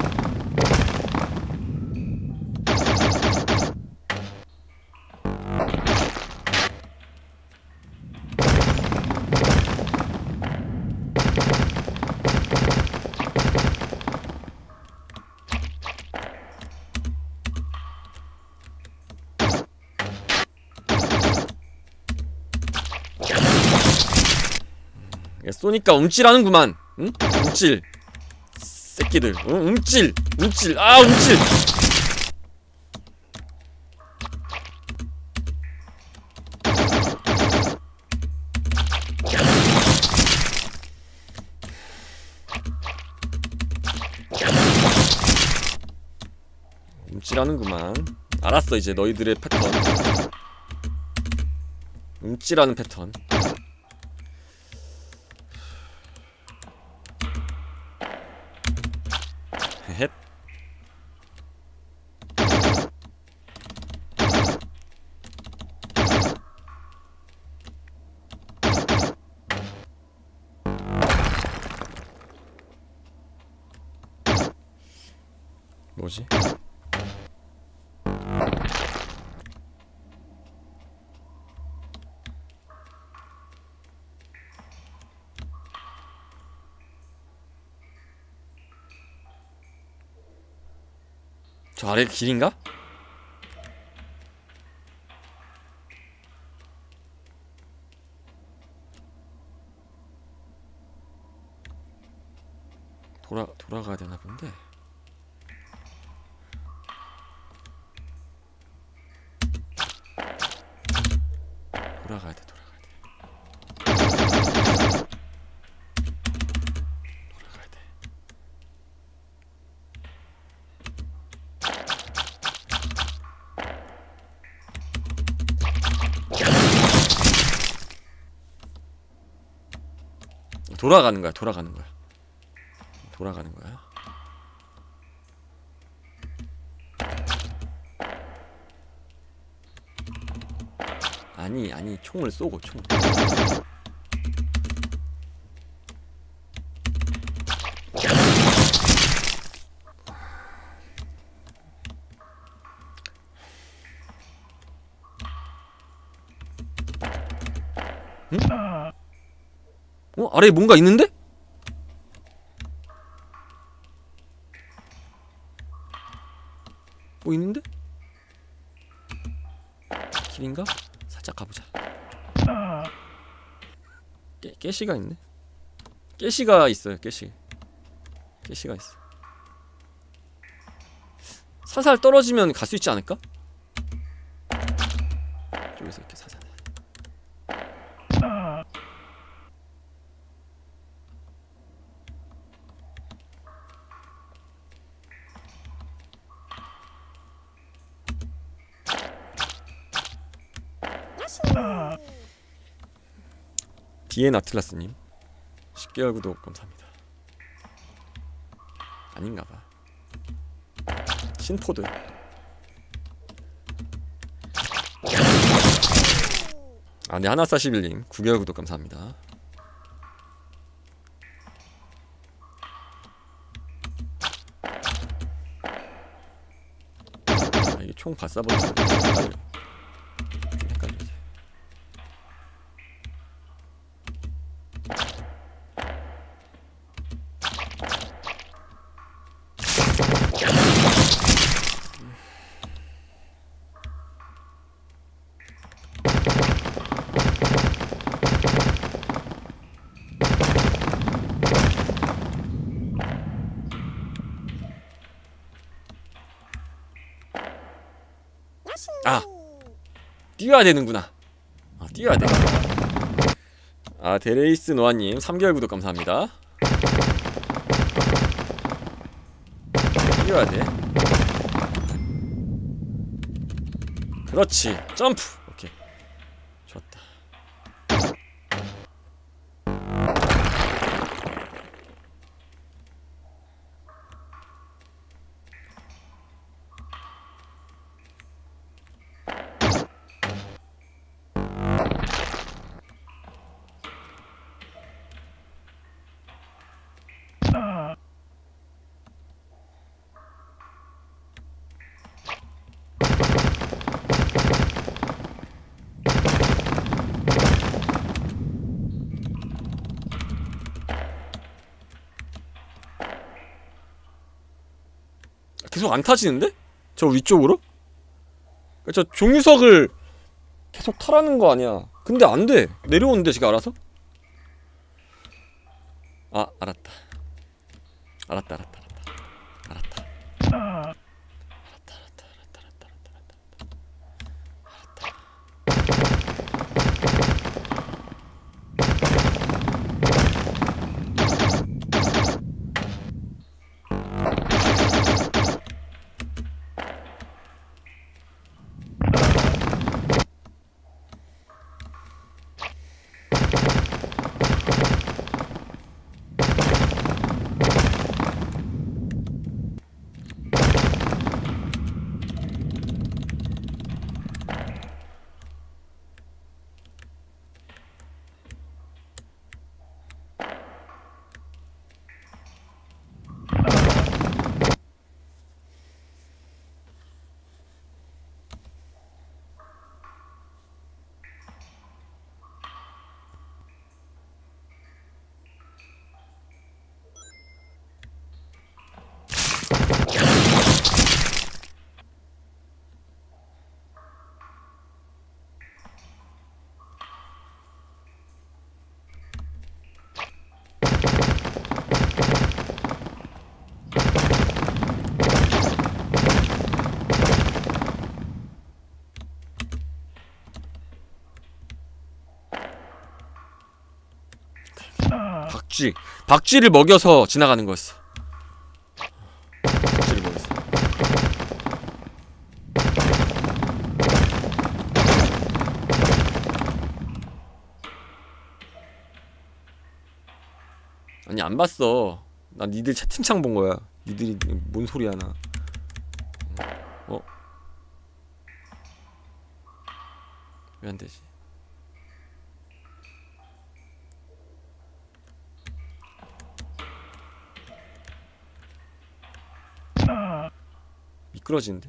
쏘니까 움찔하는구만. 응? 움찔 새끼들. 응? 움찔 움찔. 아 움찔. 움찔하는구만. 알았어 이제 너희들의 패턴. 움찔하는 패턴. 헷. 뭐지? 저 아래 길인가? 돌아가야 되나 본데. 돌아가야 돼. 돌아가는 거야. 돌아가는 거야. 아니 총을 쏘고 총. 응? 아래에 뭔가 있는데? 뭐 있는데? 길인가? 살짝 가보자. 깨시가 있네. 깨시가 있어요. 깨시가 있어. 살살 떨어지면 갈 수 있지 않을까? 저기서 이렇게 살살. 디엔 아틀라스님 10개월 구독 감사합니다. 아닌가봐. 신포드. 네 하나사시빌님 9개월 구독 감사합니다. 이게 총 발사버튼 헷갈려. 뛰어야 되는구나. 뛰어야 돼. 데레이스 노아님 3개월 구독 감사합니다. 뛰어야 돼. 그렇지. 점프. 오케이. 좋았다. 구석 안 타지는데? 저 위쪽으로? 저 종유석을 계속 타라는 거 아니야. 근데 안 돼. 내려오는데 지가 알아서? 아, 알았다. 알았다. 박쥐를 먹여서 지나가는 거였어. 박쥐를 먹였어. 아니 안 봤어. 난 니들 채팅창 본 거야. 니들이 뭔 소리 하나. 왜 안 되지? 미끄러지는데?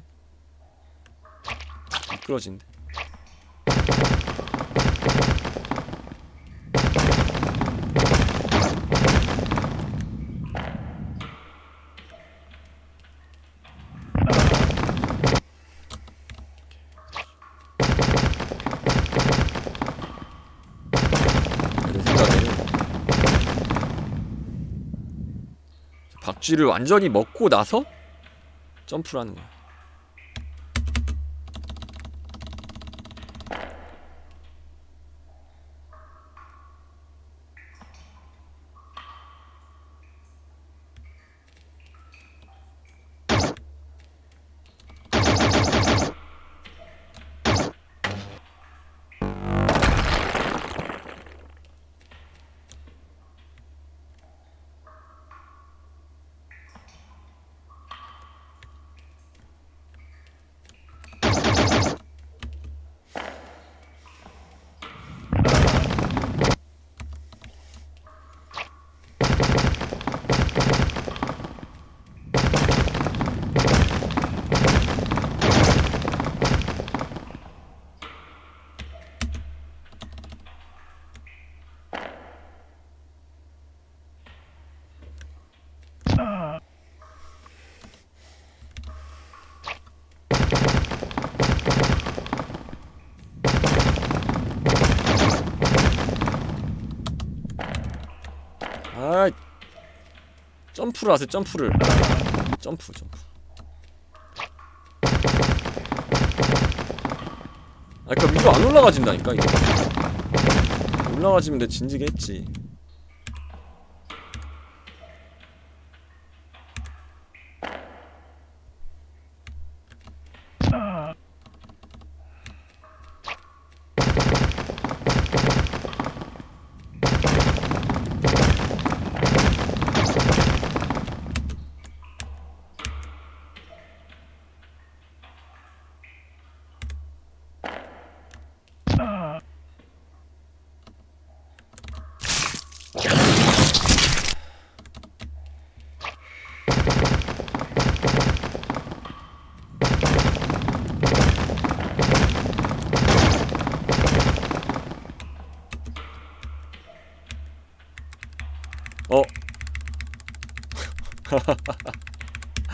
미끄러지는데? 내 생각에는 박쥐를 완전히 먹고 나서 점프를 하는 거야. 아, 점프를 하세요. 점프를. 점프. 아, 그니까 위로 안 올라가진다니까 이거. 올라가지면 내 진지게 했지.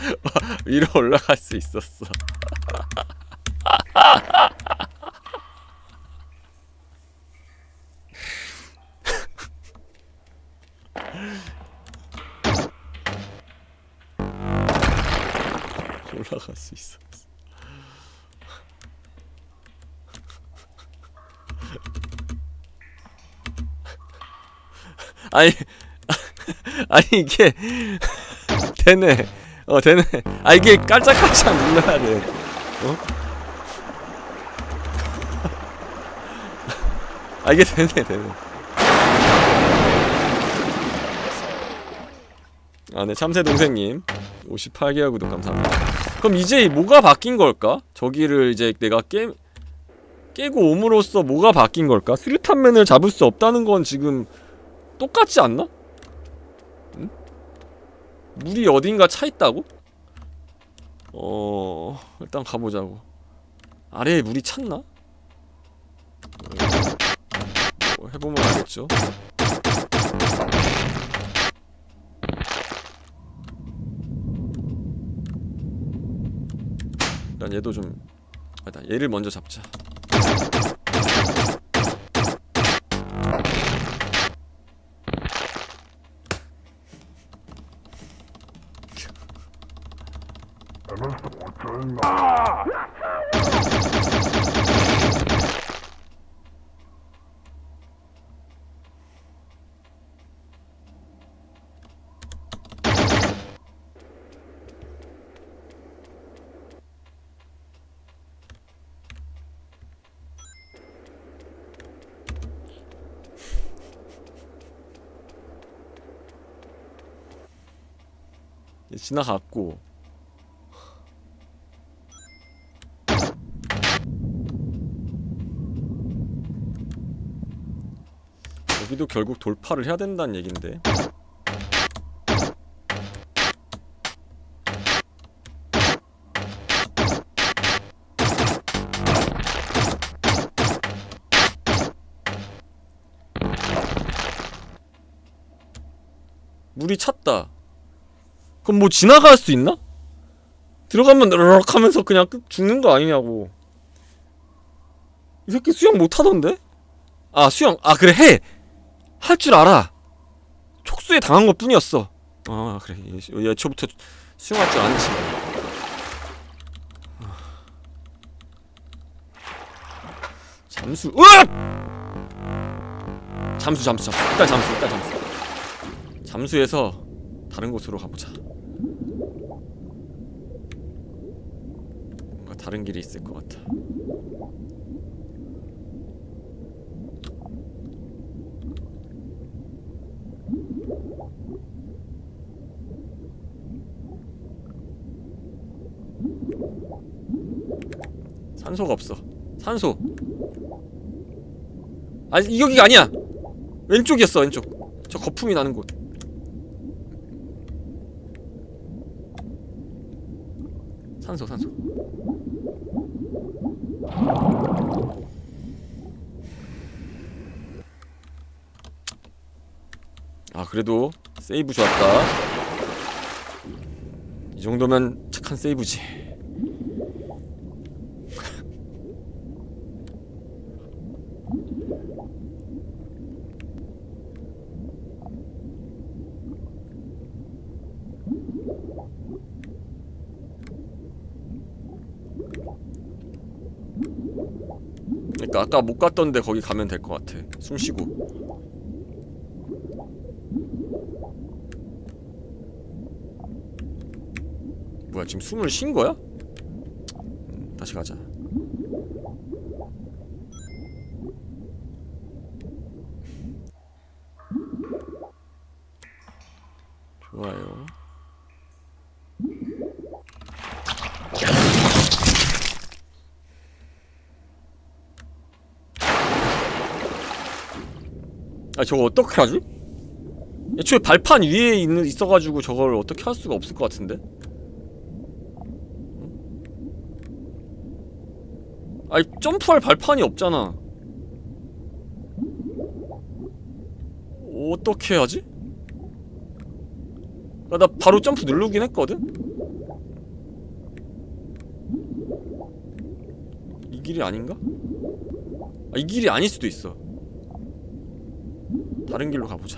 위로 올라갈 수 있었어. 올라갈 수 있었어. 아니 아니 이게 되네. 되네. 아 이게 깔짝깔짝 눌러야 돼. 아 이게 되네. 아 네, 참새 동생님 58개월 구독 감사합니다. 그럼 이제 뭐가 바뀐 걸까? 저기를 이제 내가 깨고 옴으로써 뭐가 바뀐 걸까? 수류탄맨을 잡을 수 없다는 건 지금 똑같지 않나? 응? 물이 어딘가 차 있다고? 일단 가보자고. 아래에 물이 찼나? 뭐 해보면 알겠죠? 일단 얘도 좀 일단 얘를 먼저 잡자. 지나갔고 여기도 결국 돌파를 해야 된다는 얘긴데. 물이 찼다. 그럼 뭐 지나갈 수 있나? 들어가면 으르륵 하면서 그냥 죽는 거 아니냐고. 이 새끼 수영 못하던데? 아 수영 그래 해! 할 줄 알아. 촉수에 당한 것 뿐이었어. 그래 애초부터 수영할 줄 아는 친구. 잠수 으악! 잠수 일단 잠수. 잠수해서 다른 곳으로 가보자. 뭔가 다른 길이 있을 것 같아. 산소가 없어. 산소. 여기가 아니야. 왼쪽이었어. 왼쪽. 저 거품이 나는 곳. 산소. 그래도 세이브 좋았다. 이 정도면 착한 세이브지. 그러니까 아까 못 갔던데 거기 가면 될 것 같아. 숨 쉬고. 뭐야 지금 숨을 쉰 거야? 다시 가자. 좋아요. 저거 어떻게 하지? 애초에 발판 위에 있어가지고 저걸 어떻게 할 수가 없을 것 같은데? 점프할 발판이 없잖아. 어떻게 해야지? 나 바로 점프 누르긴 했거든? 이 길이 아닌가? 아, 이 길이 아닐 수도 있어. 다른 길로 가보자.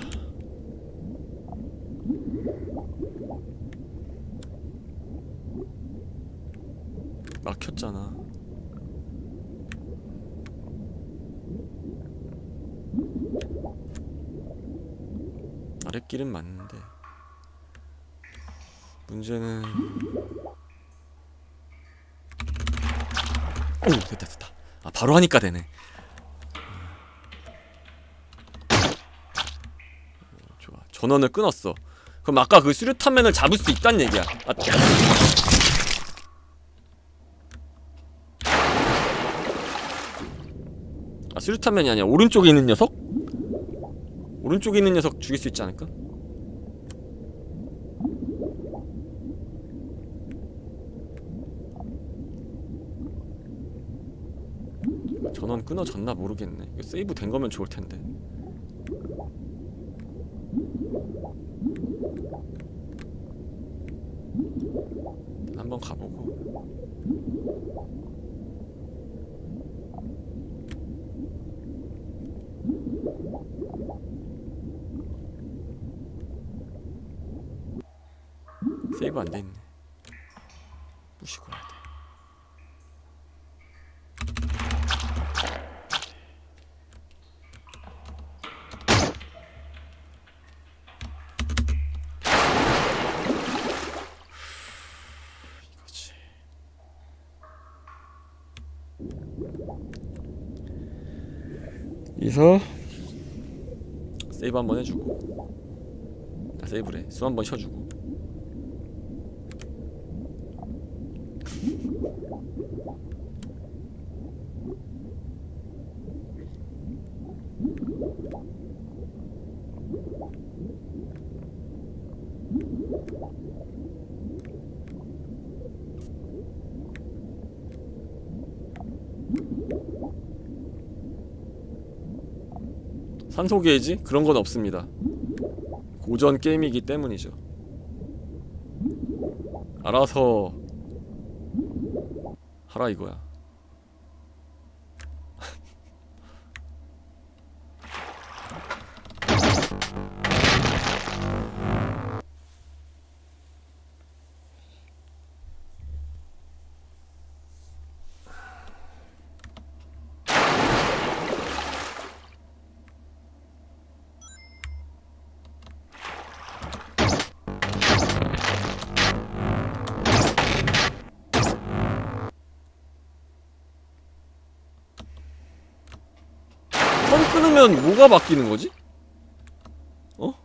막혔잖아. 아랫길은 맞는데 문제는 오 됐다. 아 바로 하니까 되네. 좋아. 전원을 끊었어. 그럼 아까 그 수류탄맨을 잡을 수 있단 얘기야. 아 수류탄맨이 아니야. 오른쪽에 있는 녀석? 오른쪽에 있는 녀석 죽일 수 있지 않을까? 전원 끊어졌나 모르겠네. 이거 세이브 된 거면 좋을 텐데. 한번 가보고. 세이브 안 돼 있네. 부시고 와야 돼. 이거지. 여기서 세이브 한번 해주고. 아 세이브래. 수 한번 쉬어주고. 산소 게이지? 그런 건 없습니다. 고전 게임이기 때문이죠. 알아서 하라 이거야. 선 끊으면 뭐가 바뀌는 거지? 어?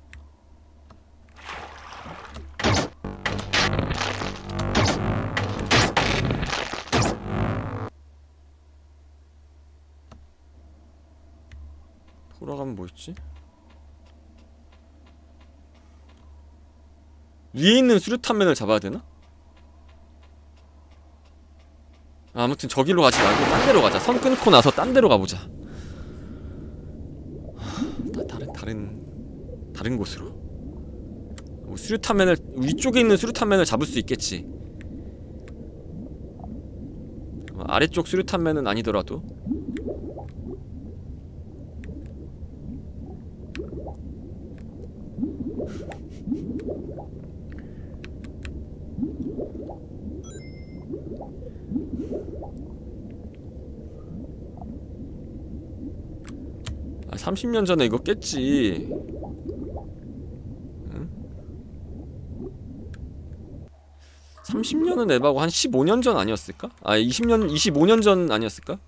돌아가면 뭐 있지? 위에 있는 수류탄맨을 잡아야 되나? 아무튼 저길로 가지 말고 딴 데로 가자. 선 끊고 나서 딴 데로 가보자. 다른 곳으로. 뭐 수류탄맨을 위쪽에 있는 수류탄맨을 잡을 수 있겠지. 아래쪽 수류탄맨은 아니더라도. 아 30년 전에 이거 깼지. 응? 30년은 에바고 한 15년 전 아니었을까? 아 25년 전 아니었을까?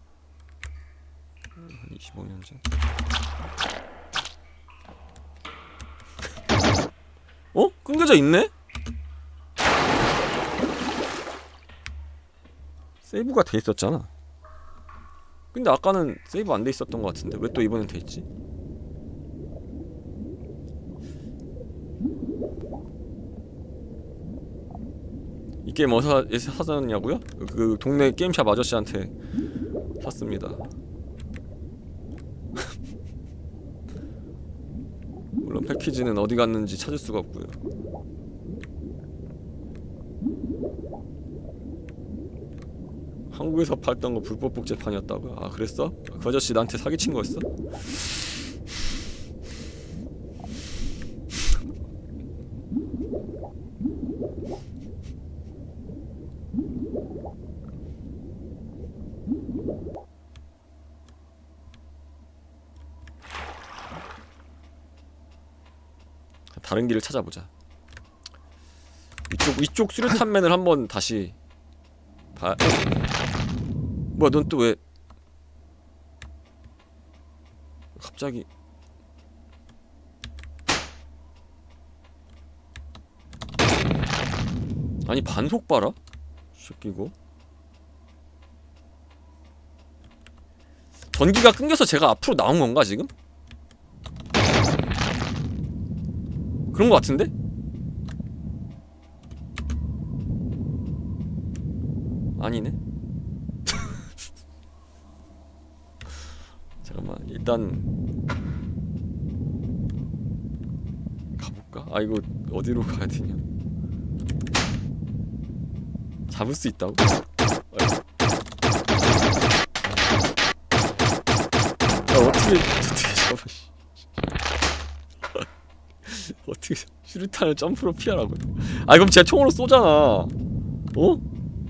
25년 전. 어? 끊겨져 있네? 세이브가 돼 있었잖아. 근데 아까는 세이브 안 돼 있었던 것 같은데 왜 또 이번엔 돼 있지? 이 게임 어디서 사셨냐고요? 그 동네 게임샵 아저씨한테 샀습니다. 물론 패키지는 어디 갔는지 찾을 수가 없고요. 한국에서 팔던 거 불법 복제판이었다고? 아 그랬어? 그 아저씨 나한테 사기친 거였어? 다른 길을 찾아보자. 위쪽 수류탄맨을 한번 다시 봐. 뭐야, 넌 또 왜 갑자기? 아니 반속 봐라? 새끼고. 전기가 끊겨서 제가 앞으로 나온 건가 지금? 그런 거 같은데? 아니네. 잠깐만 일단 가볼까? 아 이거 어디로 가야 되냐? 잡을 수 있다고? 야 어떻게 잡아? 어떻게 슈루탄을 점프로 피하라고? 아 그럼 제가 총으로 쏘잖아. 어?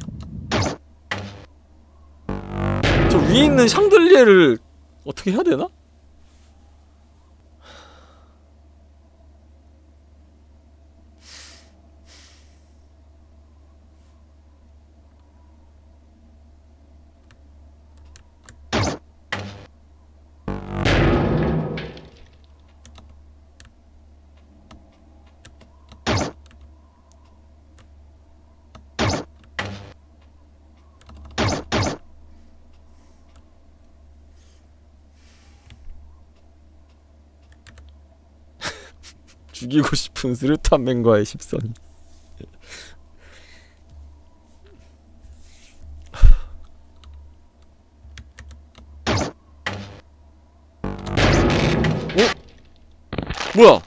저 위에 있는 샹들리에를 어떻게 해야 되나? 죽이고 싶은 스루탄맨과의 십선이. 어? 뭐야?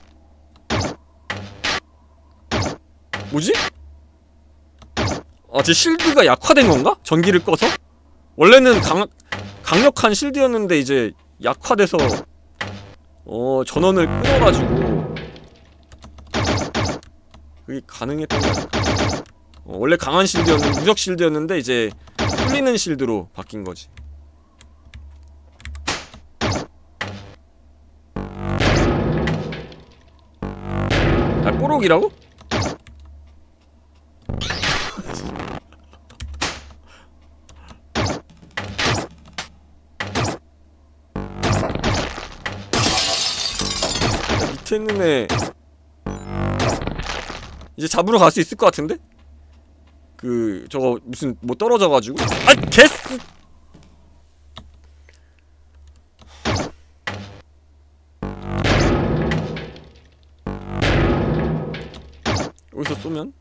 뭐지? 아, 제 실드가 약화된 건가? 전기를 꺼서? 원래는 강력한 실드였는데 이제 약화돼서 전원을 끊어가지고 그게 가능했던 거 같아. 원래 강한 실드였는데 무적 실드였는데 이제 뚫리는 실드로 바뀐 거지. 아, 뽀록이라고? 밑에 있는 애 이제 잡으러 갈 수 있을 것 같은데? 그 저거 무슨 뭐 떨어져가지고. 아 개스. 여기서 쏘면?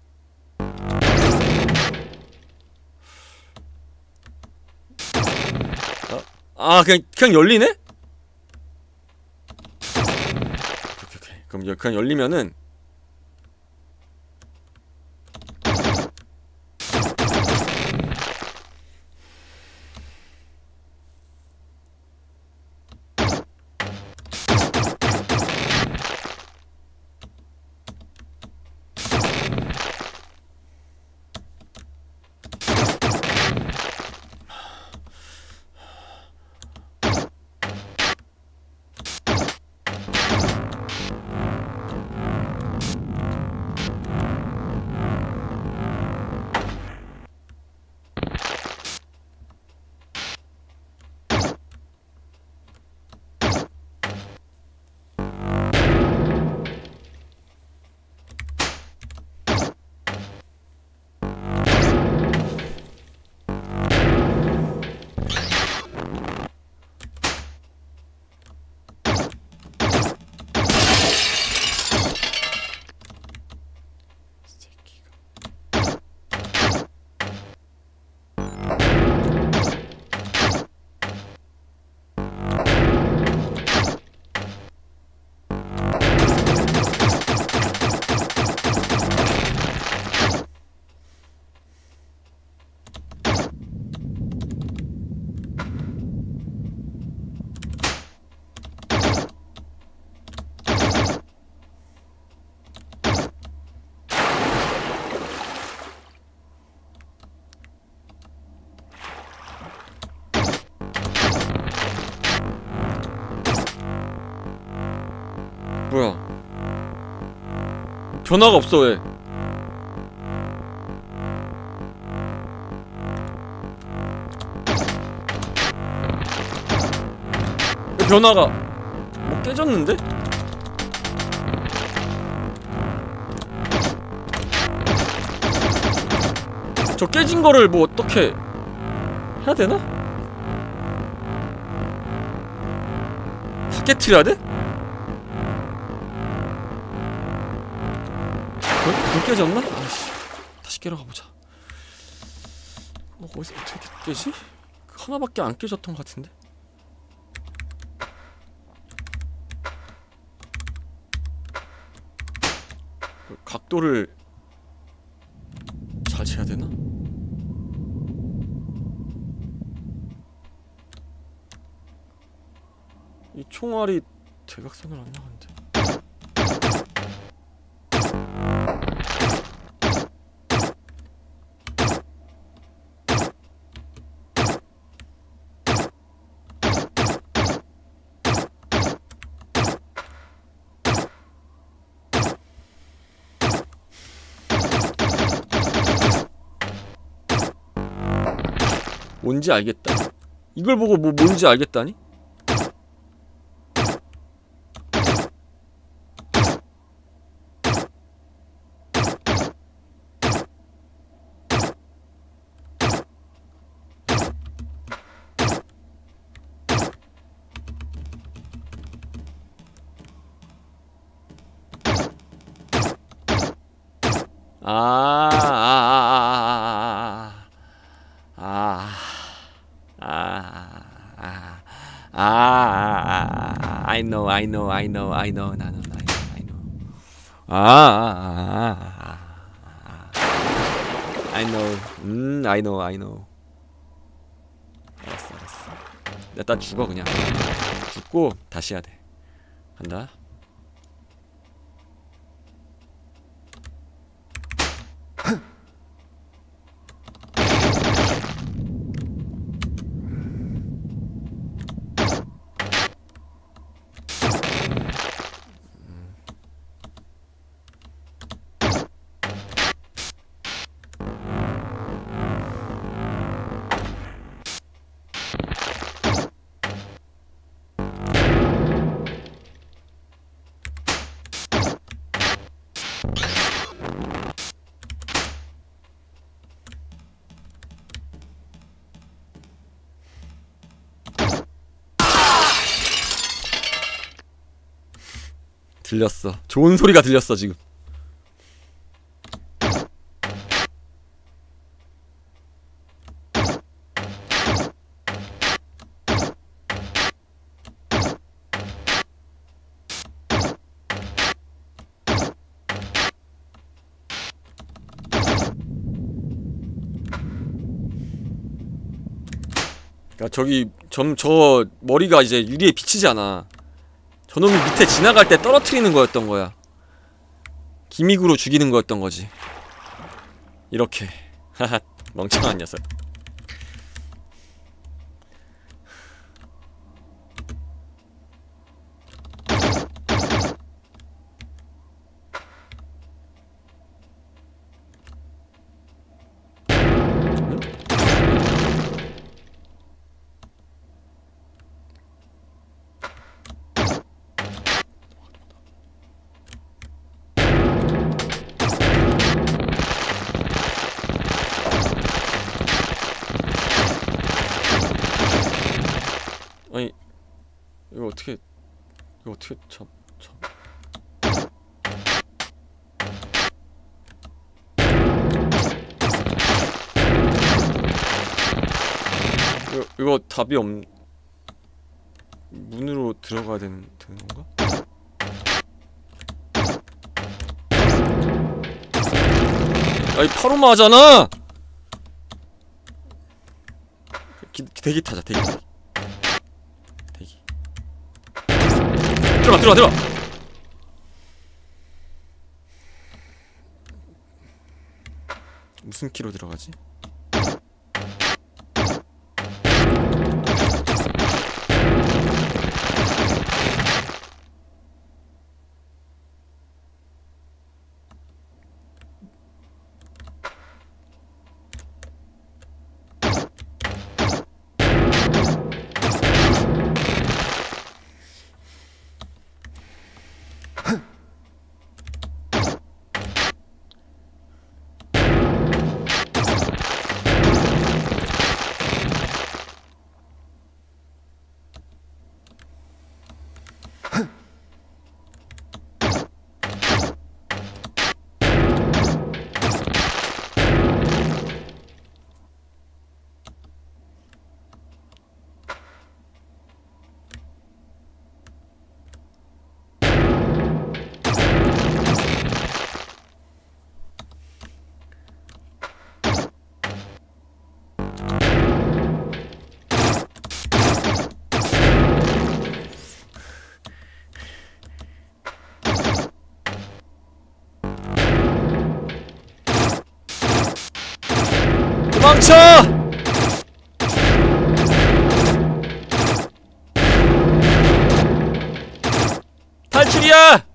아 그냥 열리네? 오케이. 그럼 그냥 열리면은 뭐야? 변화가 없어 왜? 왜 변화가 뭐 깨졌는데? 저 깨진 거를 뭐 어떻게 해야 되나? 다 깨트려야 돼? 불 깨졌나? 아씨, 다시 깨러 가보자. 어디서 어떻게 깨지? 하나밖에 안 깨졌던 것 같은데? 각도를 잘 재야 되나? 이 총알이 대각선을 안 나가는데. 뭔지 알겠다. 이걸 보고 뭐 뭔지 알겠다니? I know. 나는 I know. I know. 알았어. 일단 죽어 그냥. 죽고 다시 해야 돼. 간다. 들렸어. 좋은 소리가 들렸어 지금. 그러니까 저기 저 머리가 이제 유리에 비치지 않아. 저놈이 밑에 지나갈 때 떨어뜨리는 거였던 거야. 기믹으로 죽이는 거였던 거지. 이렇게. 하하, 멍청한 녀석. 아니 이거 어떻게 잡 이거 답이 없. 문으로 들어가야 되는 건가? 아이 파로마잖아. 대기 타자. 대기. 들어가. 무슨 키로 들어가지? 도망쳐! 탈출이야!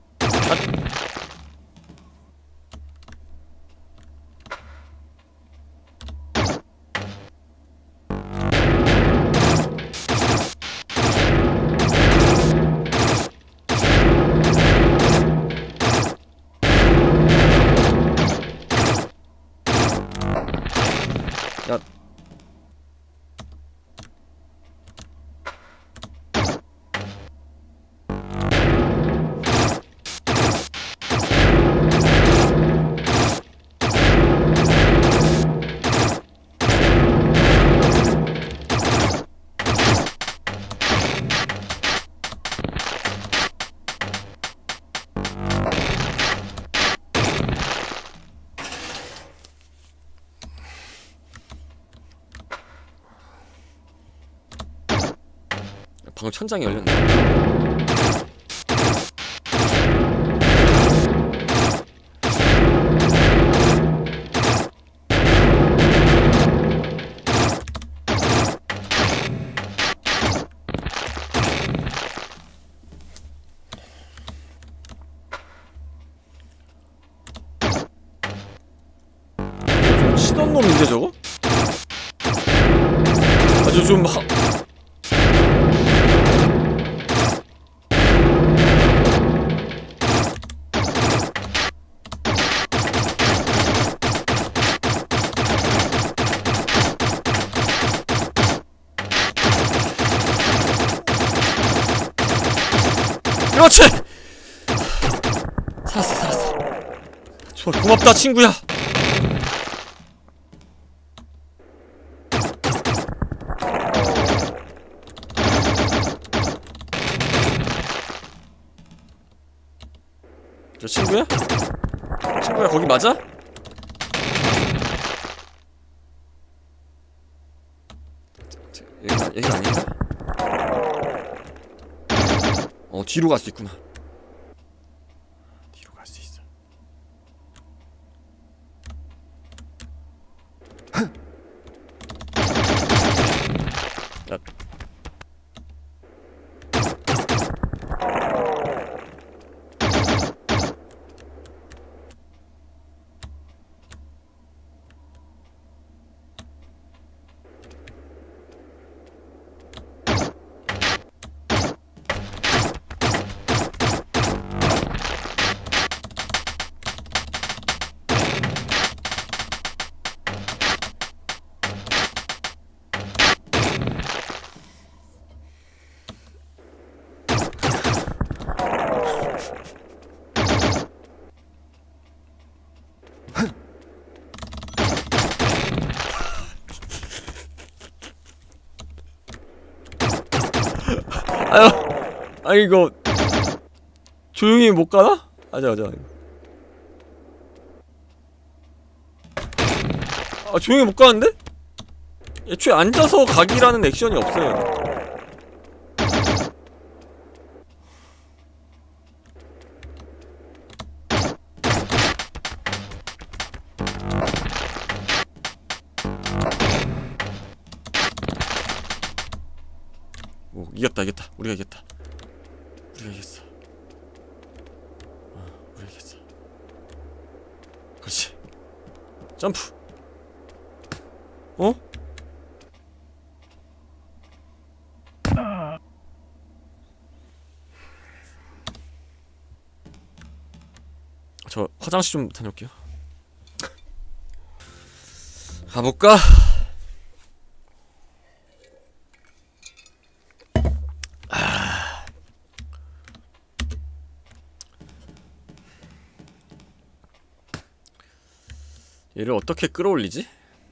야. 방금 천장이 열렸네. 좀 치던 놈인데 저거? 아주 좀 그렇지! 살았어. 좋아, 고맙다 친구야. 저 친구야? 친구야 거기 맞아? 여기가 아닌가? 뒤로 갈 수 있구나. 뒤로 갈 수 있어. 야. 아유, 이거 조용히 못 가나? 가자. 조용히 못 가는데? 애초에 앉아서 가기라는 액션이 없어요. 오, 이겼다. 우리가 이겼어. 우리가 이겼어. 그렇지. 점프. 저 화장실 좀 다녀올게요. 가볼까? 얘를 어떻게 끌어올리지?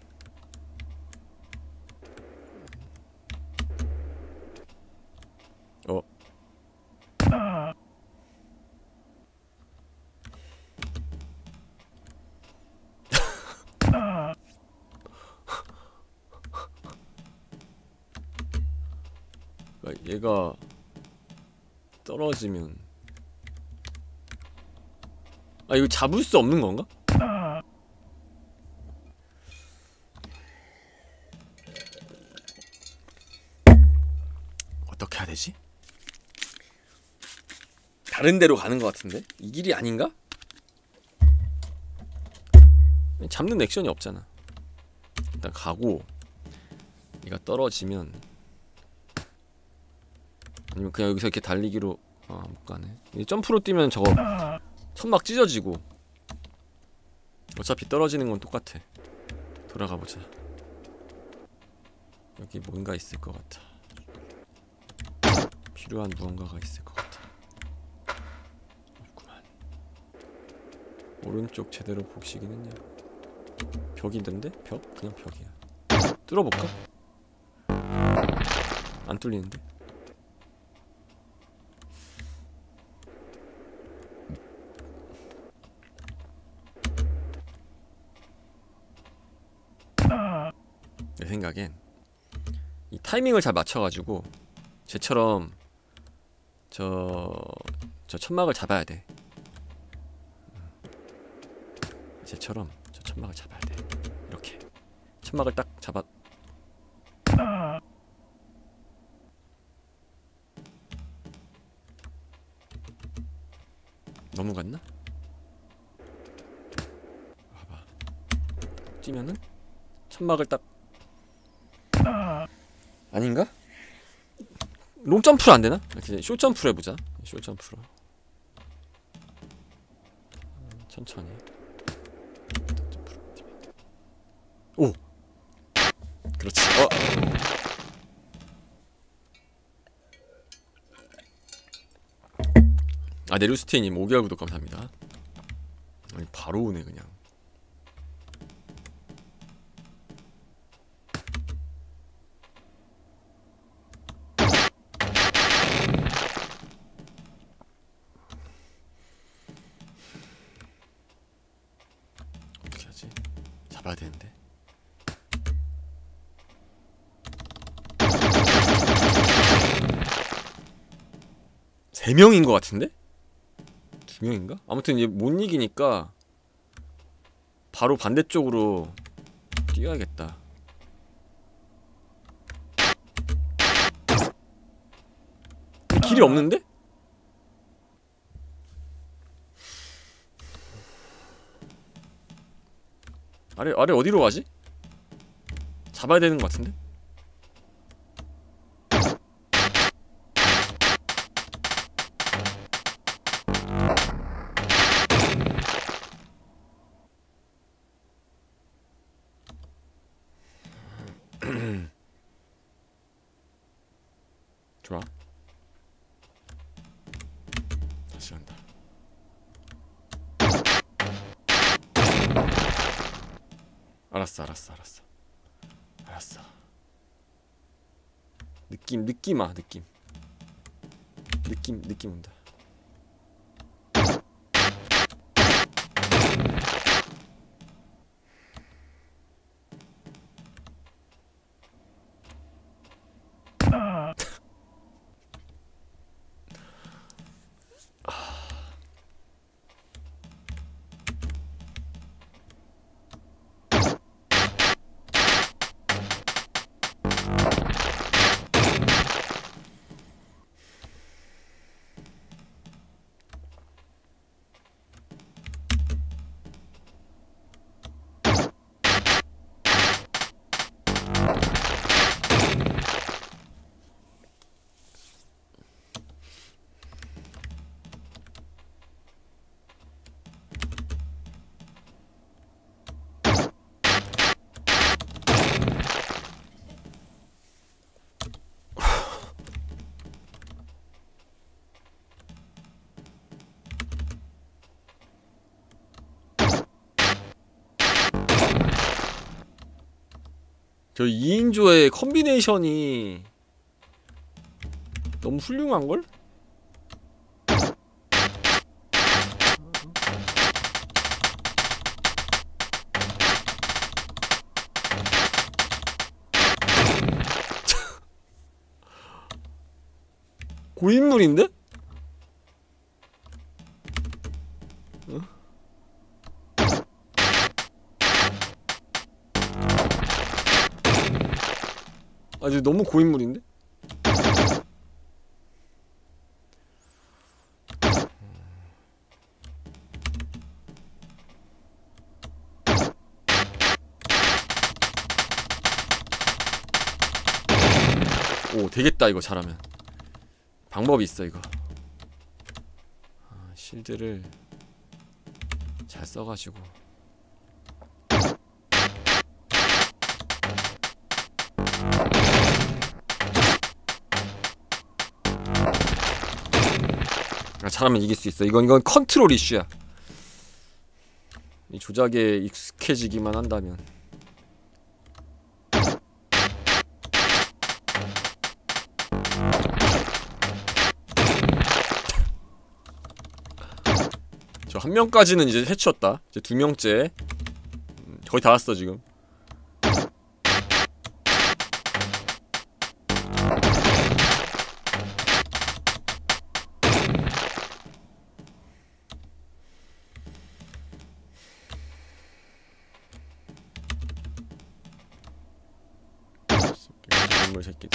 얘가 떨어지면 이거 잡을 수 없는 건가? 다른 데로 가는 것 같은데? 이 길이 아닌가? 잡는 액션이 없잖아. 일단 가고 얘가 떨어지면 아니면 그냥 여기서 이렇게 달리기로 못 가네. 점프로 뛰면 저거 천막 찢어지고 어차피 떨어지는 건 똑같아. 돌아가 보자. 여기 뭔가 있을 것 같아. 필요한 무언가가 있을 것 같아. 없구만. 오른쪽 제대로 복식이는요. 벽이 있는데? 벽? 그냥 벽이야. 뚫어볼까? 안 뚫리는데? 내 생각엔 이 타이밍을 잘 맞춰가지고 쟤처럼 저 천막을 잡아야 돼. 쟤처럼 저 천막을 잡아야 돼. 이렇게 천막을 딱 잡아. 넘어갔나? 봐봐. 뛰면은 천막을 딱. 아닌가? 롱점프로 안되나? 이렇게 쇼점프로 해보자. 쇼점프로 천천히. 오! 그렇지. 네루스테이님 5개월 구독 감사합니다. 아니 바로 오네 그냥. 어떻게 하지? 잡아야 되는데. 세 명인 것 같은데? 두 명인가? 아무튼 이제 못 이기니까 바로 반대쪽으로 뛰어야겠다. 길이 없는데? 아래 어디로 가지? 잡아야 되는 것 같은데? 좋아. 다시 간다. 알았어. 느낌 온다. 저 2인조의 컨비네이션이 너무 훌륭한걸? 고인물인데? 아주 너무 고인물인데? 오 되겠다 이거 잘하면. 방법이 있어 이거. 실드를 잘 써가지고. 잘하면 이길 수 있어. 이건 컨트롤 이슈야. 이 조작에 익숙해지기만 한다면. 저 한 명까지는 이제 해치웠다. 이제 두 명째. 거의 다 왔어 지금. 동물 새끼.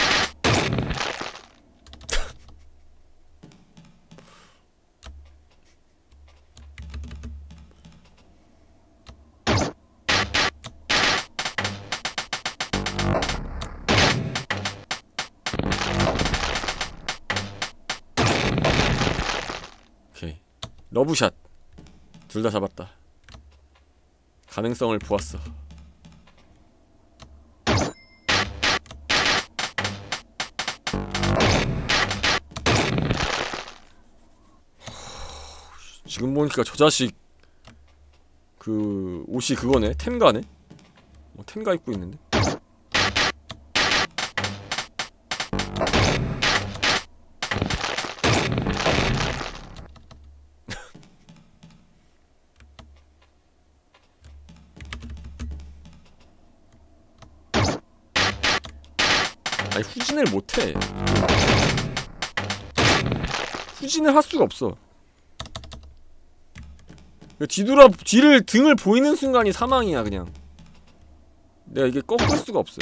오케이. 러브샷. 둘 다 잡았다. 가능성을 보았어. 지금 보니까 저 자식 그 옷이 그거네? 텐가네? 텐가 입고 있는데? 아니 후진을 못해. 후진을 할 수가 없어. 등을 보이는 순간이 사망이야 그냥. 내가 이게 꺾을 수가 없어요.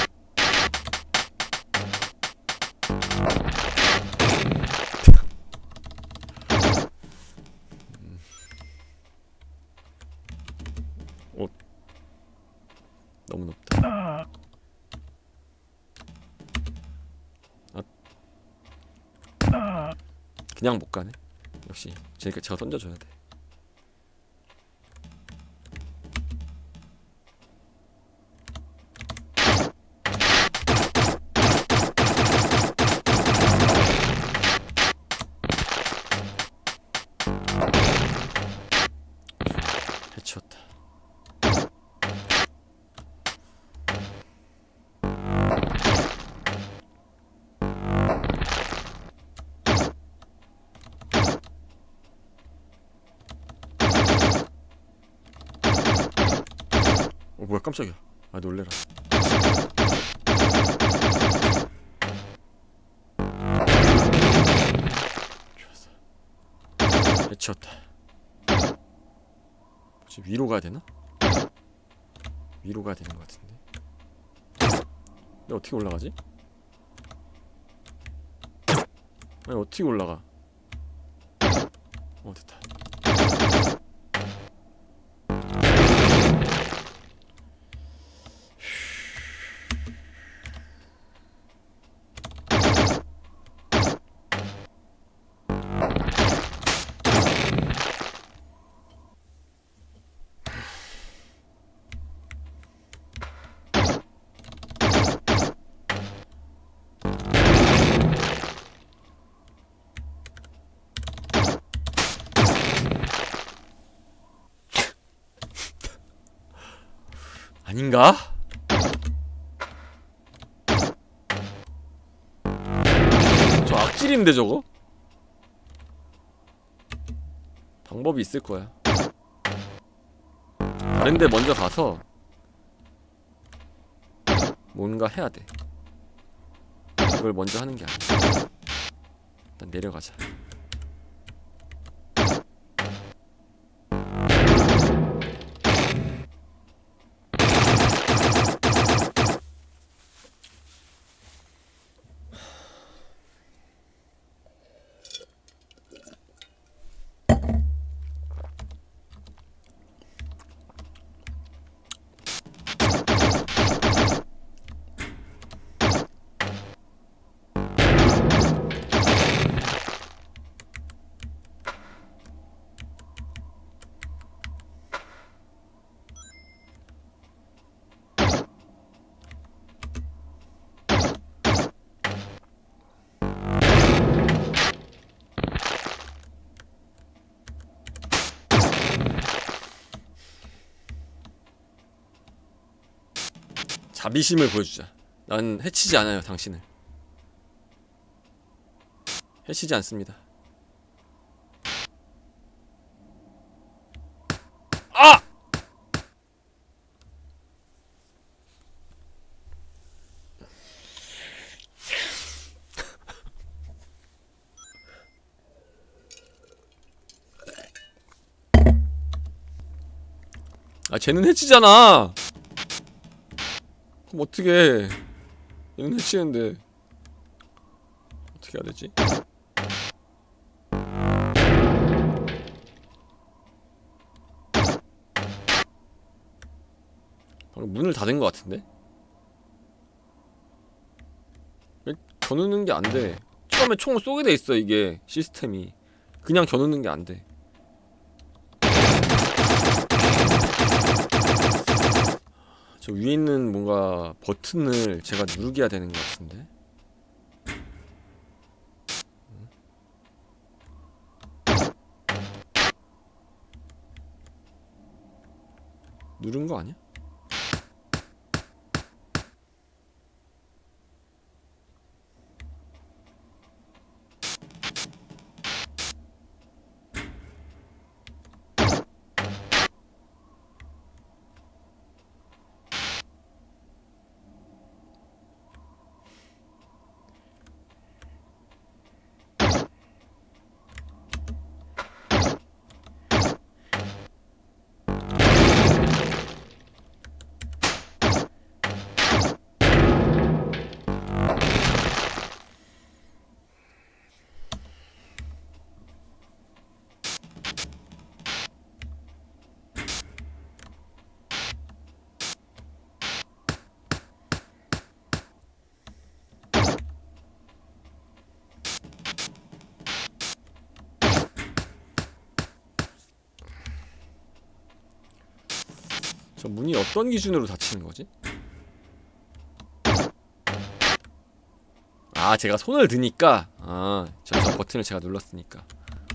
너무 높다. 그냥 못 가네. 역시 제가 던져줘야 돼. 해치웠다. 뭐야 깜짝이야. 아 놀래라. 좋았어. 해치웠다. 뭐지 위로 가야 되나? 위로 가야 되는 것 같은데. 근데 어떻게 올라가지? 아니 어떻게 올라가? 됐다. 아닌가? 저 악질인데 저거? 방법이 있을 거야. 다른데 먼저 가서 뭔가 해야 돼. 그걸 먼저 하는 게 아니야. 일단 내려가자. 자비심을 보여주자. 난 해치지 않아요, 당신을. 해치지 않습니다. 아! 아, 쟤는 해치잖아. 그럼 어떻게? 얘는 해치는데 어떻게 해야 되지? 방금 문을 닫은 것 같은데? 왜 겨누는 게 안 돼? 처음에 총을 쏘게 돼 있어, 이게 시스템이. 그냥 겨누는 게 안 돼. 저 위에 있는 뭔가 버튼을 제가 누르게 해야 되는 것 같은데? 누른 거 아니야? 저 문이 어떤 기준으로 닫히는 거지? 아, 제가 손을 드니까. 아, 저 버튼을 제가 눌렀으니까.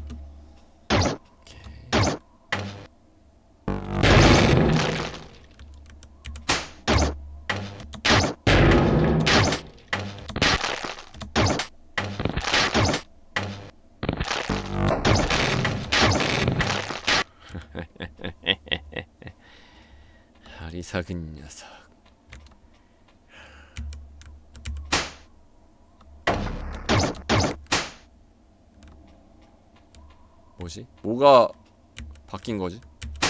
어리석은 녀석. 뭐지? 뭐가 바뀐 거지?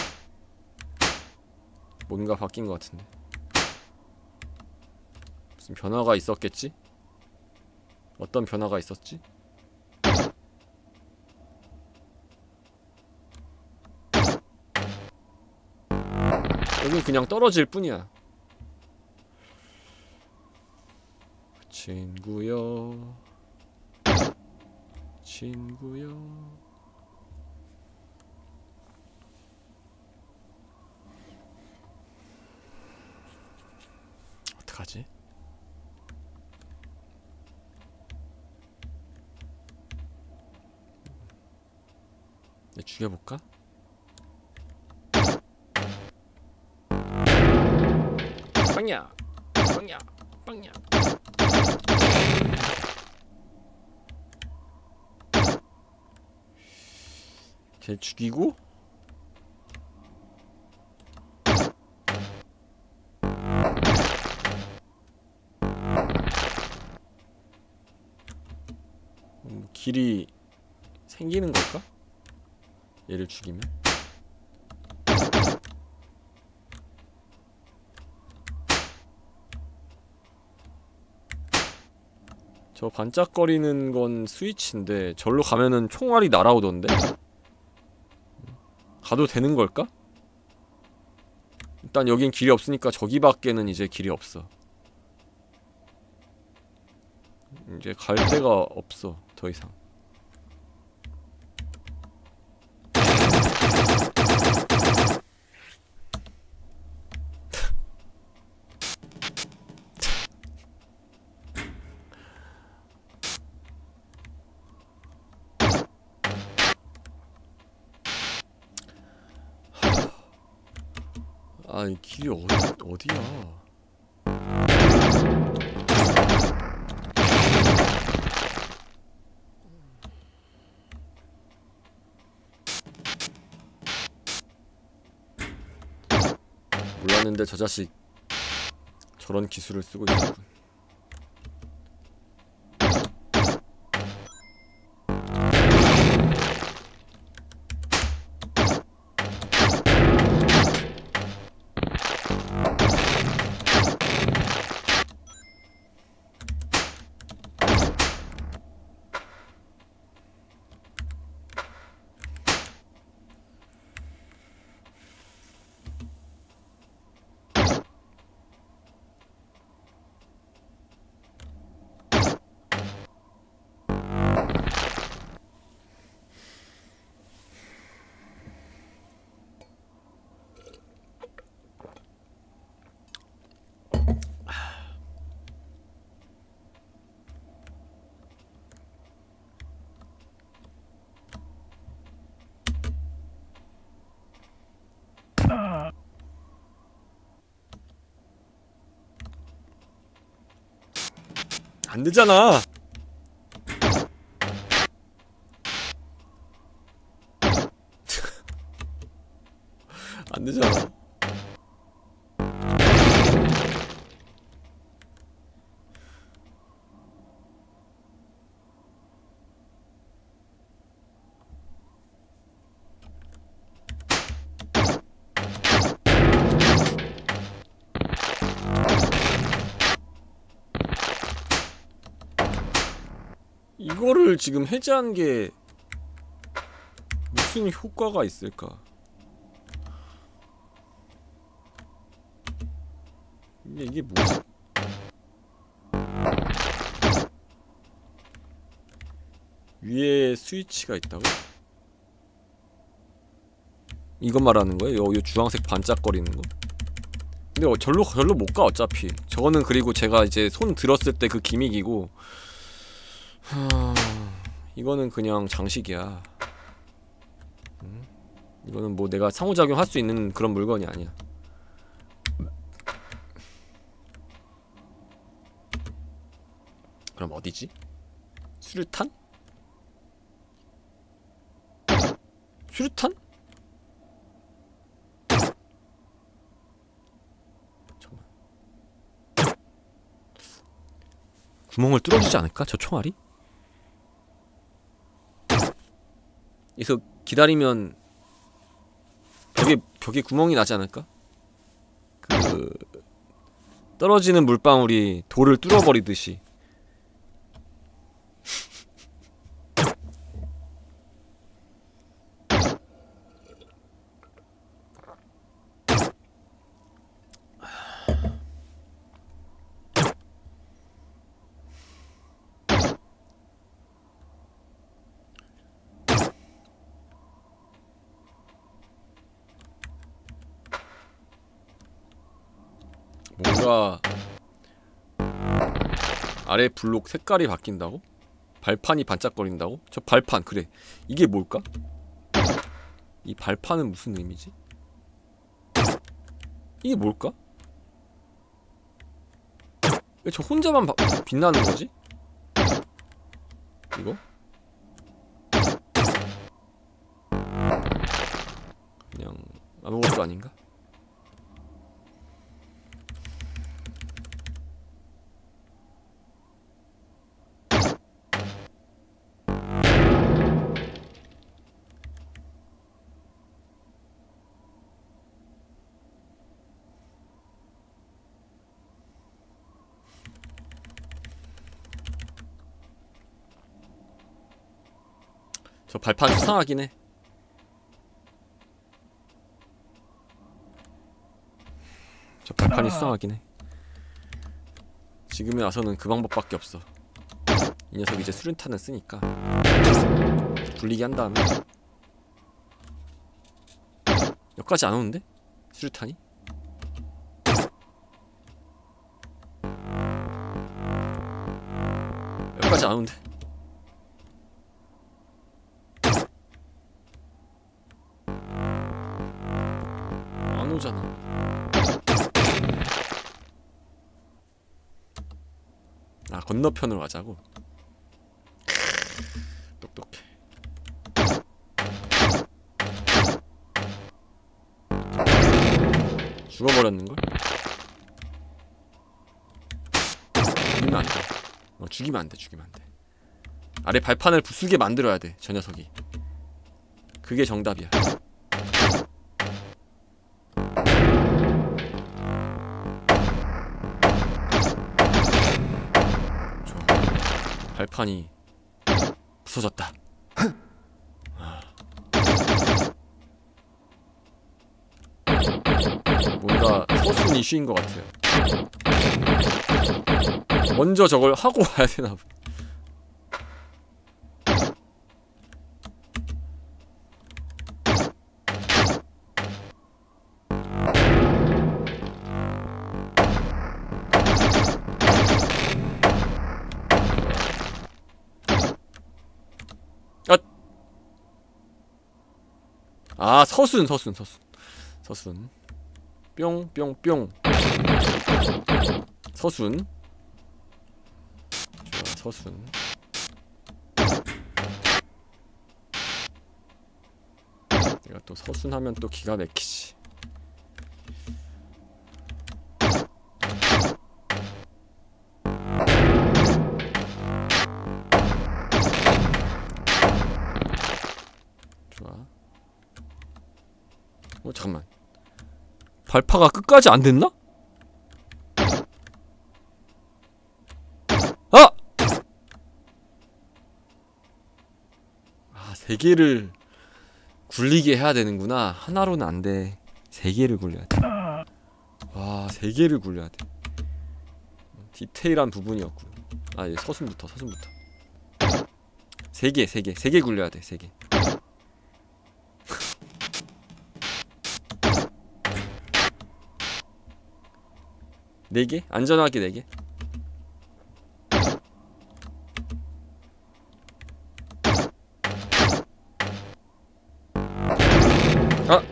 뭔가 바뀐 것 같은데. 무슨 변화가 있었겠지? 어떤 변화가 있었지? 여긴 그냥 떨어질 뿐이야. 친구여, 친구여. 어떡하지? 내 죽여볼까? 빵야! 빵야! 빵야! 걔 죽이고 길이 생기는 걸까? 얘를 죽이면? 저 반짝거리는 건 스위치인데 절로 가면은 총알이 날아오던데? 가도 되는 걸까? 일단 여긴 길이 없으니까 저기밖에는 이제 길이 없어. 이제 갈 데가 없어, 더 이상. 아, 이 길이 어디야? 몰랐는데 저 자식 저런 기술을 쓰고 있었군. 안 되잖아. 안 되잖아. 이거를 지금 해제한 게 무슨 효과가 있을까? 이게 뭐야? 위에 스위치가 있다고? 이거 말하는 거예요? 요 주황색 반짝거리는 거? 근데 절로 못 가 어차피. 저거는 그리고 제가 이제 손 들었을 때 그 기믹이고, 이거는 그냥 장식이야. 이거는 뭐 내가 상호작용 할 수 있는 그런 물건이 아니야. 그럼 어디지? 수류탄? 수류탄? 잠깐만. 구멍을 뚫어주지 않을까? 저 총알이? 여기서 기다리면 벽에 구멍이 나지 않을까? 그 떨어지는 물방울이 돌을 뚫어버리듯이. 뭔가 아래 블록 색깔이 바뀐다고? 발판이 반짝거린다고? 저 발판 그래 이게 뭘까? 이 발판은 무슨 의미지? 이게 뭘까? 왜 저 혼자만 빛나는 거지? 이거? 그냥 아무것도 아닌가? 저 발판 수상하긴 해. 저 발판이 수상하긴 해. 지금에 와서는 그 방법밖에 없어. 이 녀석 이제 수류탄을 쓰니까 굴리게 한 다음에 여기까지 안 오는데? 수류탄이? 여기까지 안 오는데? 안 오잖아. 아, 건너편으로 가자고. 똑똑해. 죽어버렸는걸? 죽이면 안돼. 죽이면 안돼. 죽이면 안돼. 아래 발판을 부수게 만들어야 돼, 저 녀석이. 그게 정답이야. 좋아. 발판이 부서졌다. 뭔가 서순 이슈인 것 같아요. 먼저 저걸 하고 와야 되나 봐. 아, 서순. 뿅뿅뿅. 서순. 좋아, 서순. 내가 또 서순 하면 또 기가 막히지. 좋아. 잠깐만. 발파가 끝까지 안 됐나? 아! 아, 3개를 굴리게 해야 되는구나. 하나로는 안 돼. 3개를 굴려야 돼. 와, 3개를 굴려야 돼. 디테일한 부분이었고. 아, 얘 서순부터. 3개 굴려야 돼. 3개. 네 개? 안전하게 4개? 아!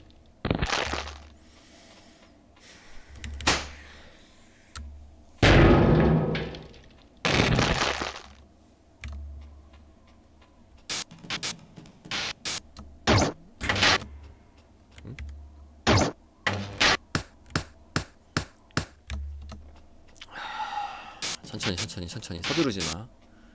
천천히 서두르지마.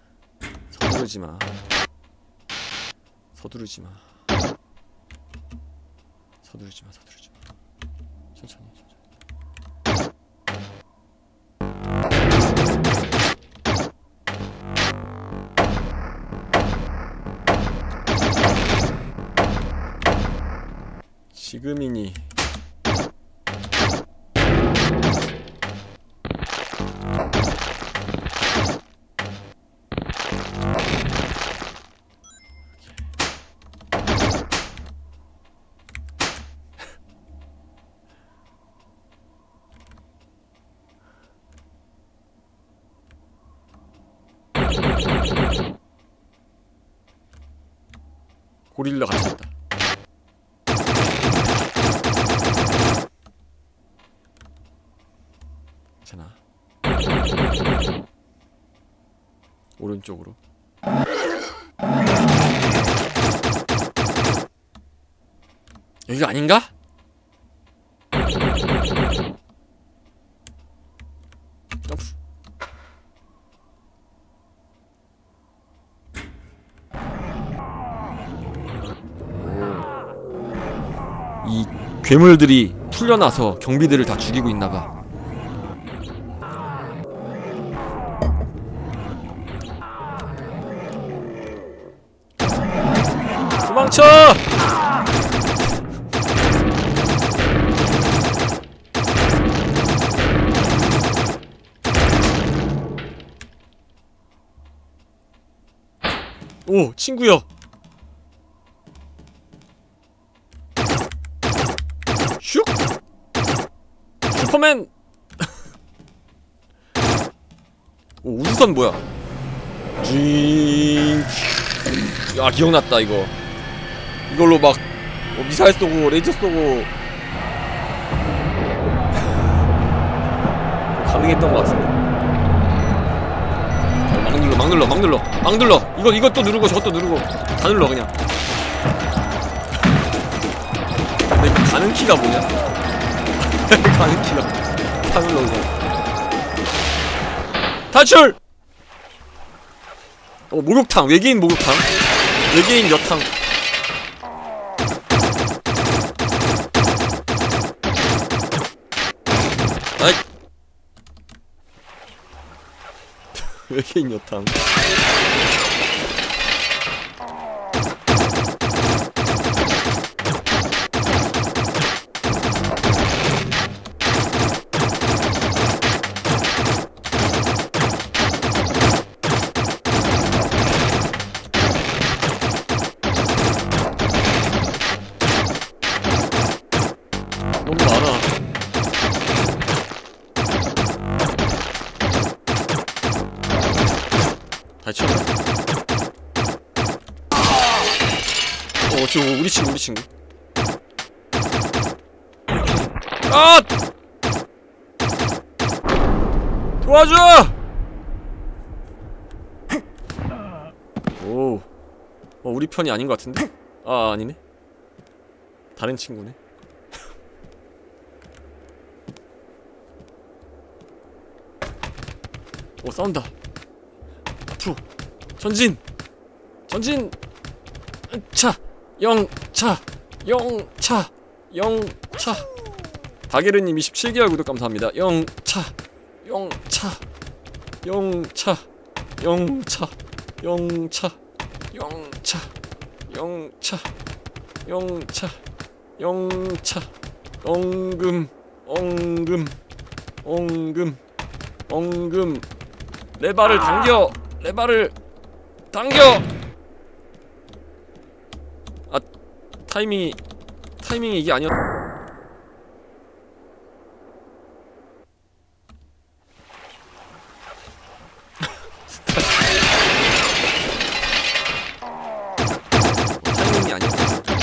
천천히. 지금이니. 고릴라 같이 있다. 괜찮아. 오른쪽으로. 여기가 아닌가? 점프. 이 괴물들이 풀려나서 경비들을 다 죽이고 있나봐. 도망쳐! 오, 친구여. 슉! 슈퍼맨! 오, 우주선 뭐야? 쥐잉. 야, 기억났다 이거. 이걸로 막 미사일 쏘고 레이저 쏘고 가능했던 것 같은데. 막 눌러. 이것도 누르고 저것도 누르고 다 눌러 그냥. 근데 가는 키가 뭐냐? 가는 키가 탑을 넣어. 탈출! 목욕탕, 외계인 목욕탕. 외계인 여탕. 아이. 외계인 여탕. 너무 많아. 다 치웠나? 지금 우리 친구. 아! 도와줘! 오. 우리 편이 아닌 것 같은데? 아, 아니네. 다른 친구네. 싸운다. 앞으로 전진. 영차. 다게르님 27개월 구독 감사합니다. 영차. 엉금. 레바를 당겨. 아, 타이밍이 이게 아니었. 타이밍이 아니었.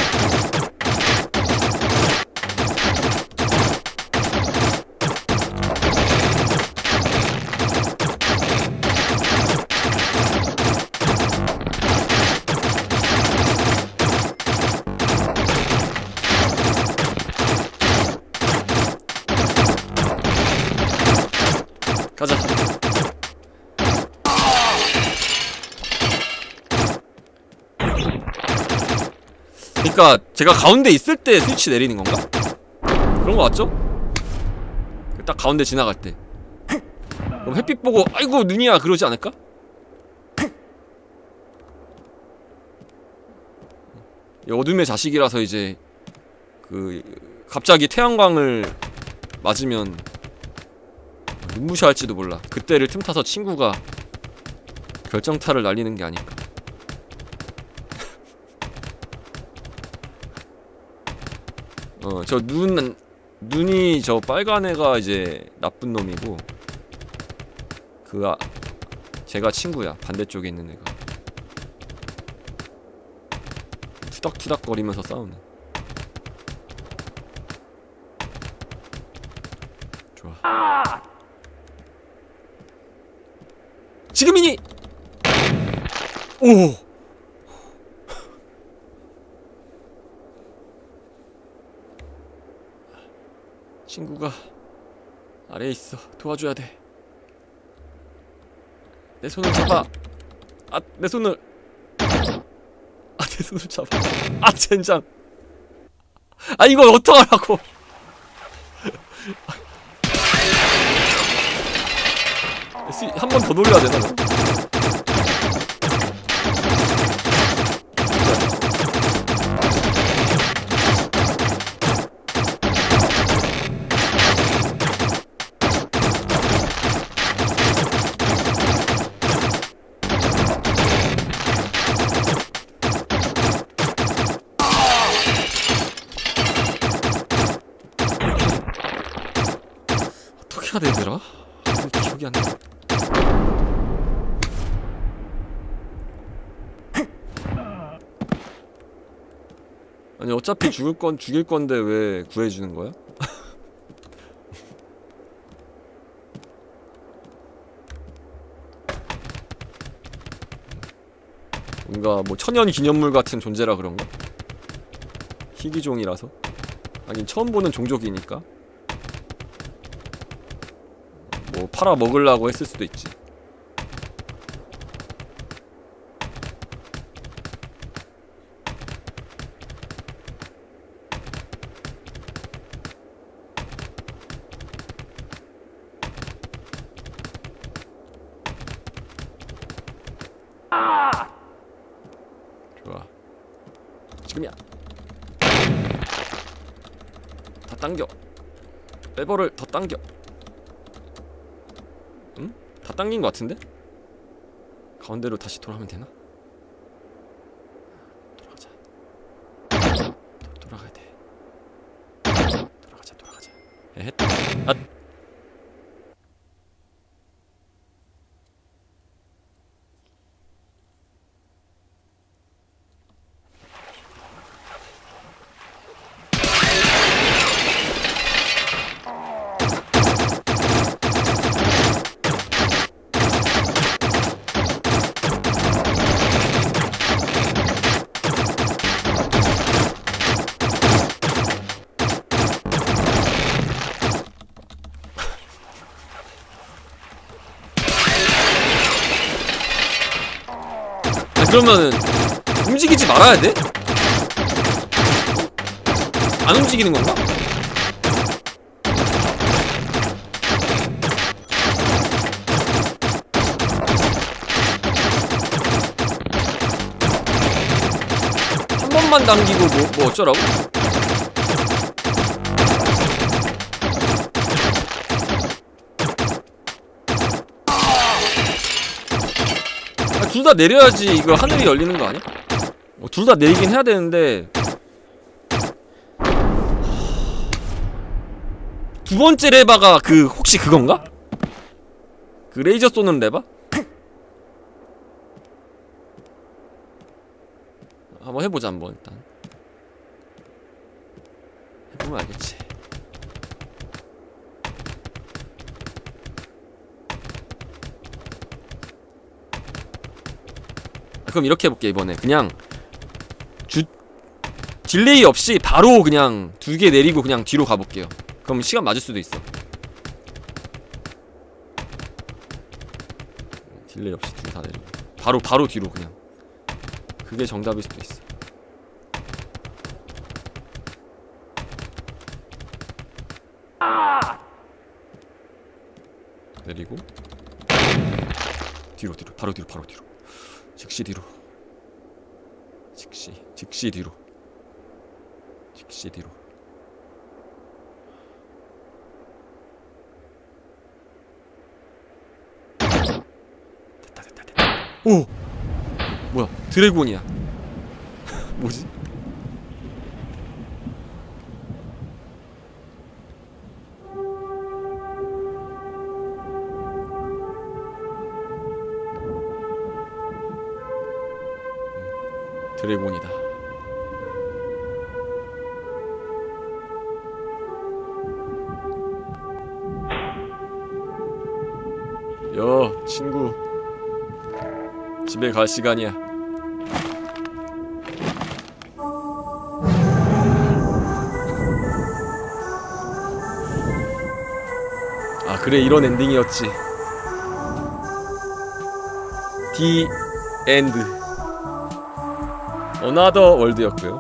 가자. 그니까 제가 가운데 있을 때 스위치 내리는 건가? 그런 거 맞죠? 딱 가운데 지나갈 때. 그럼 햇빛 보고 아이고 눈이야 그러지 않을까? 어둠의 자식이라서 이제 갑자기 태양광을 맞으면 눈부셔할지도 몰라. 그때를 틈타서 친구가 결정타를 날리는 게 아닐까. 저 눈이 저 빨간 애가 이제 나쁜 놈이고 제가 친구야. 반대쪽에 있는 애가 투닥투닥거리면서 싸우네. 좋아. 지금이니! 오! 친구가 아래에 있어. 도와줘야 돼. 내 손을 잡아. 내 손을 잡아. 젠장. 이걸 어떡하라고. 한 번 더 놀려야 되나? 어떻게 해야 되더라? 기억이 안 나. 아니 어차피 죽일 건데 왜 구해주는 거야? 뭔가 뭐 천연 기념물 같은 존재라 그런가? 희귀종이라서? 아니 처음 보는 종족이니까 뭐 팔아 먹으려고 했을 수도 있지. 좋아. 지금이야. 다 당겨. 레버를 더 당겨. 응? 다 당긴 것 같은데? 가운데로 다시 돌아가면 되나? 돌아가자. 돌아가야 돼. 돌아가자. 에헷. 아. 그러면은 움직이지 말아야 돼? 안 움직이는 건가? 한 번만 당기고 뭐 어쩌라고? 둘 다 내려야지 이거 하늘이 열리는 거 아니야? 둘 다 내리긴 해야 되는데 두 번째 레바가 그 혹시 그건가? 그 레이저 쏘는 레바? 한번 해보자 한번 일단 해보면 알겠지. 그럼 이렇게 해볼게. 이번에 그냥 딜레이 없이 바로 그냥 두 개 내리고 그냥 뒤로 가볼게요. 그럼 시간 맞을 수도 있어. 딜레이 없이 둘 다 내리고 바로 뒤로 그냥. 그게 정답일 수도 있어. 내리고 뒤로 바로 뒤로 즉시 뒤로. 즉시 뒤로. 됐다. 오! 뭐야? 드래곤이야. 뭐지? 드래곤이다. 여 친구 집에 갈 시간이야. 아 그래 이런 엔딩이었지. The End. 어나더 월드였고요.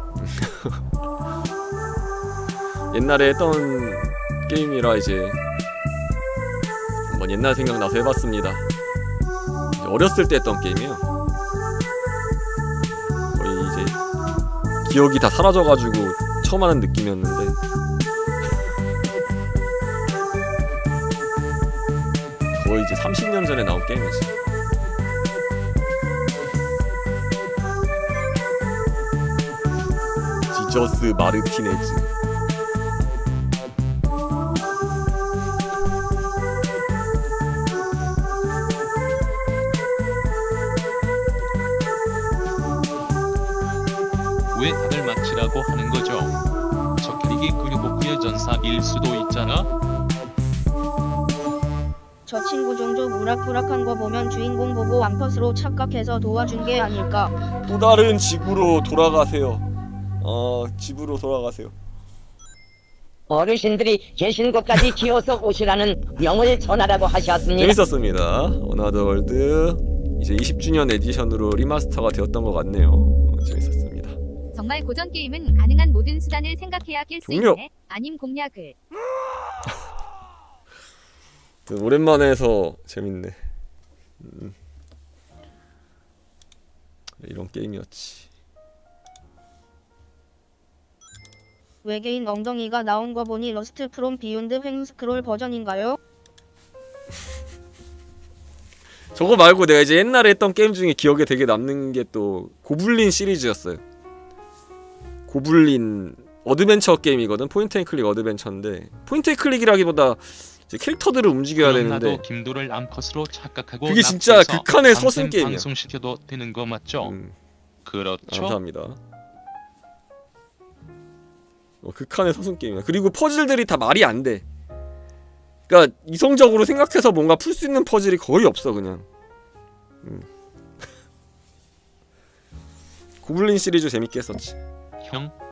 옛날에 했던 게임이라 이제 한번 옛날 생각나서 해봤습니다. 어렸을 때 했던 게임이에요. 거의 이제 기억이 다 사라져가지고 처음 하는 느낌이었는데 거의 이제 30년 전에 나온 게임이지. 지저스 마르티네즈. 왜 다들 마치라고 하는 거죠? 저 캐릭이 근육복구의 전사일 수도 있잖아? 저 친구 종족 우락부락한 거 보면 주인공 보고 암컷으로 착각해서 도와준 게 아닐까. 또 다른 지구로 돌아가세요. 집으로 돌아가세요. 어르신들이 계신 곳까지 기어서 오시라는 명을 전하라고 하셨습니다. 재밌었습니다. 어나더 월드 이제 20주년 에디션으로 리마스터가 되었던 것 같네요. 재밌었습니다. 정말 고전 게임은 가능한 모든 수단을 생각해야 깰 수 종료. 있네. 아님 공략을. 오랜만에 해서 재밌네. 이런 게임이었지. 외계인 엉덩이가 나온 거 보니 러스트 프롬 비욘드 횡스크롤 버전인가요? 저거 말고 내가 이제 옛날에 했던 게임 중에 기억에 되게 남는 게 또 고블린 시리즈였어요. 고블린 어드벤처 게임이거든. 포인트 앤 클릭 어드벤처인데 포인트 앤 클릭이라기보다 이제 캐릭터들을 움직여야 되는데 나도 김도를 암컷으로 착각하고 그게 진짜 납치해서 극한의 서슴 밤샘 게임이야. 방송시켜도 되는 거 맞죠? 그렇죠. 감사합니다. 극한의 서슴 게임이야. 그리고 퍼즐들이 다 말이 안 돼. 그러니까 이성적으로 생각해서 뭔가 풀 수 있는 퍼즐이 거의 없어 그냥. 고블린 시리즈 재밌게 했었지. 형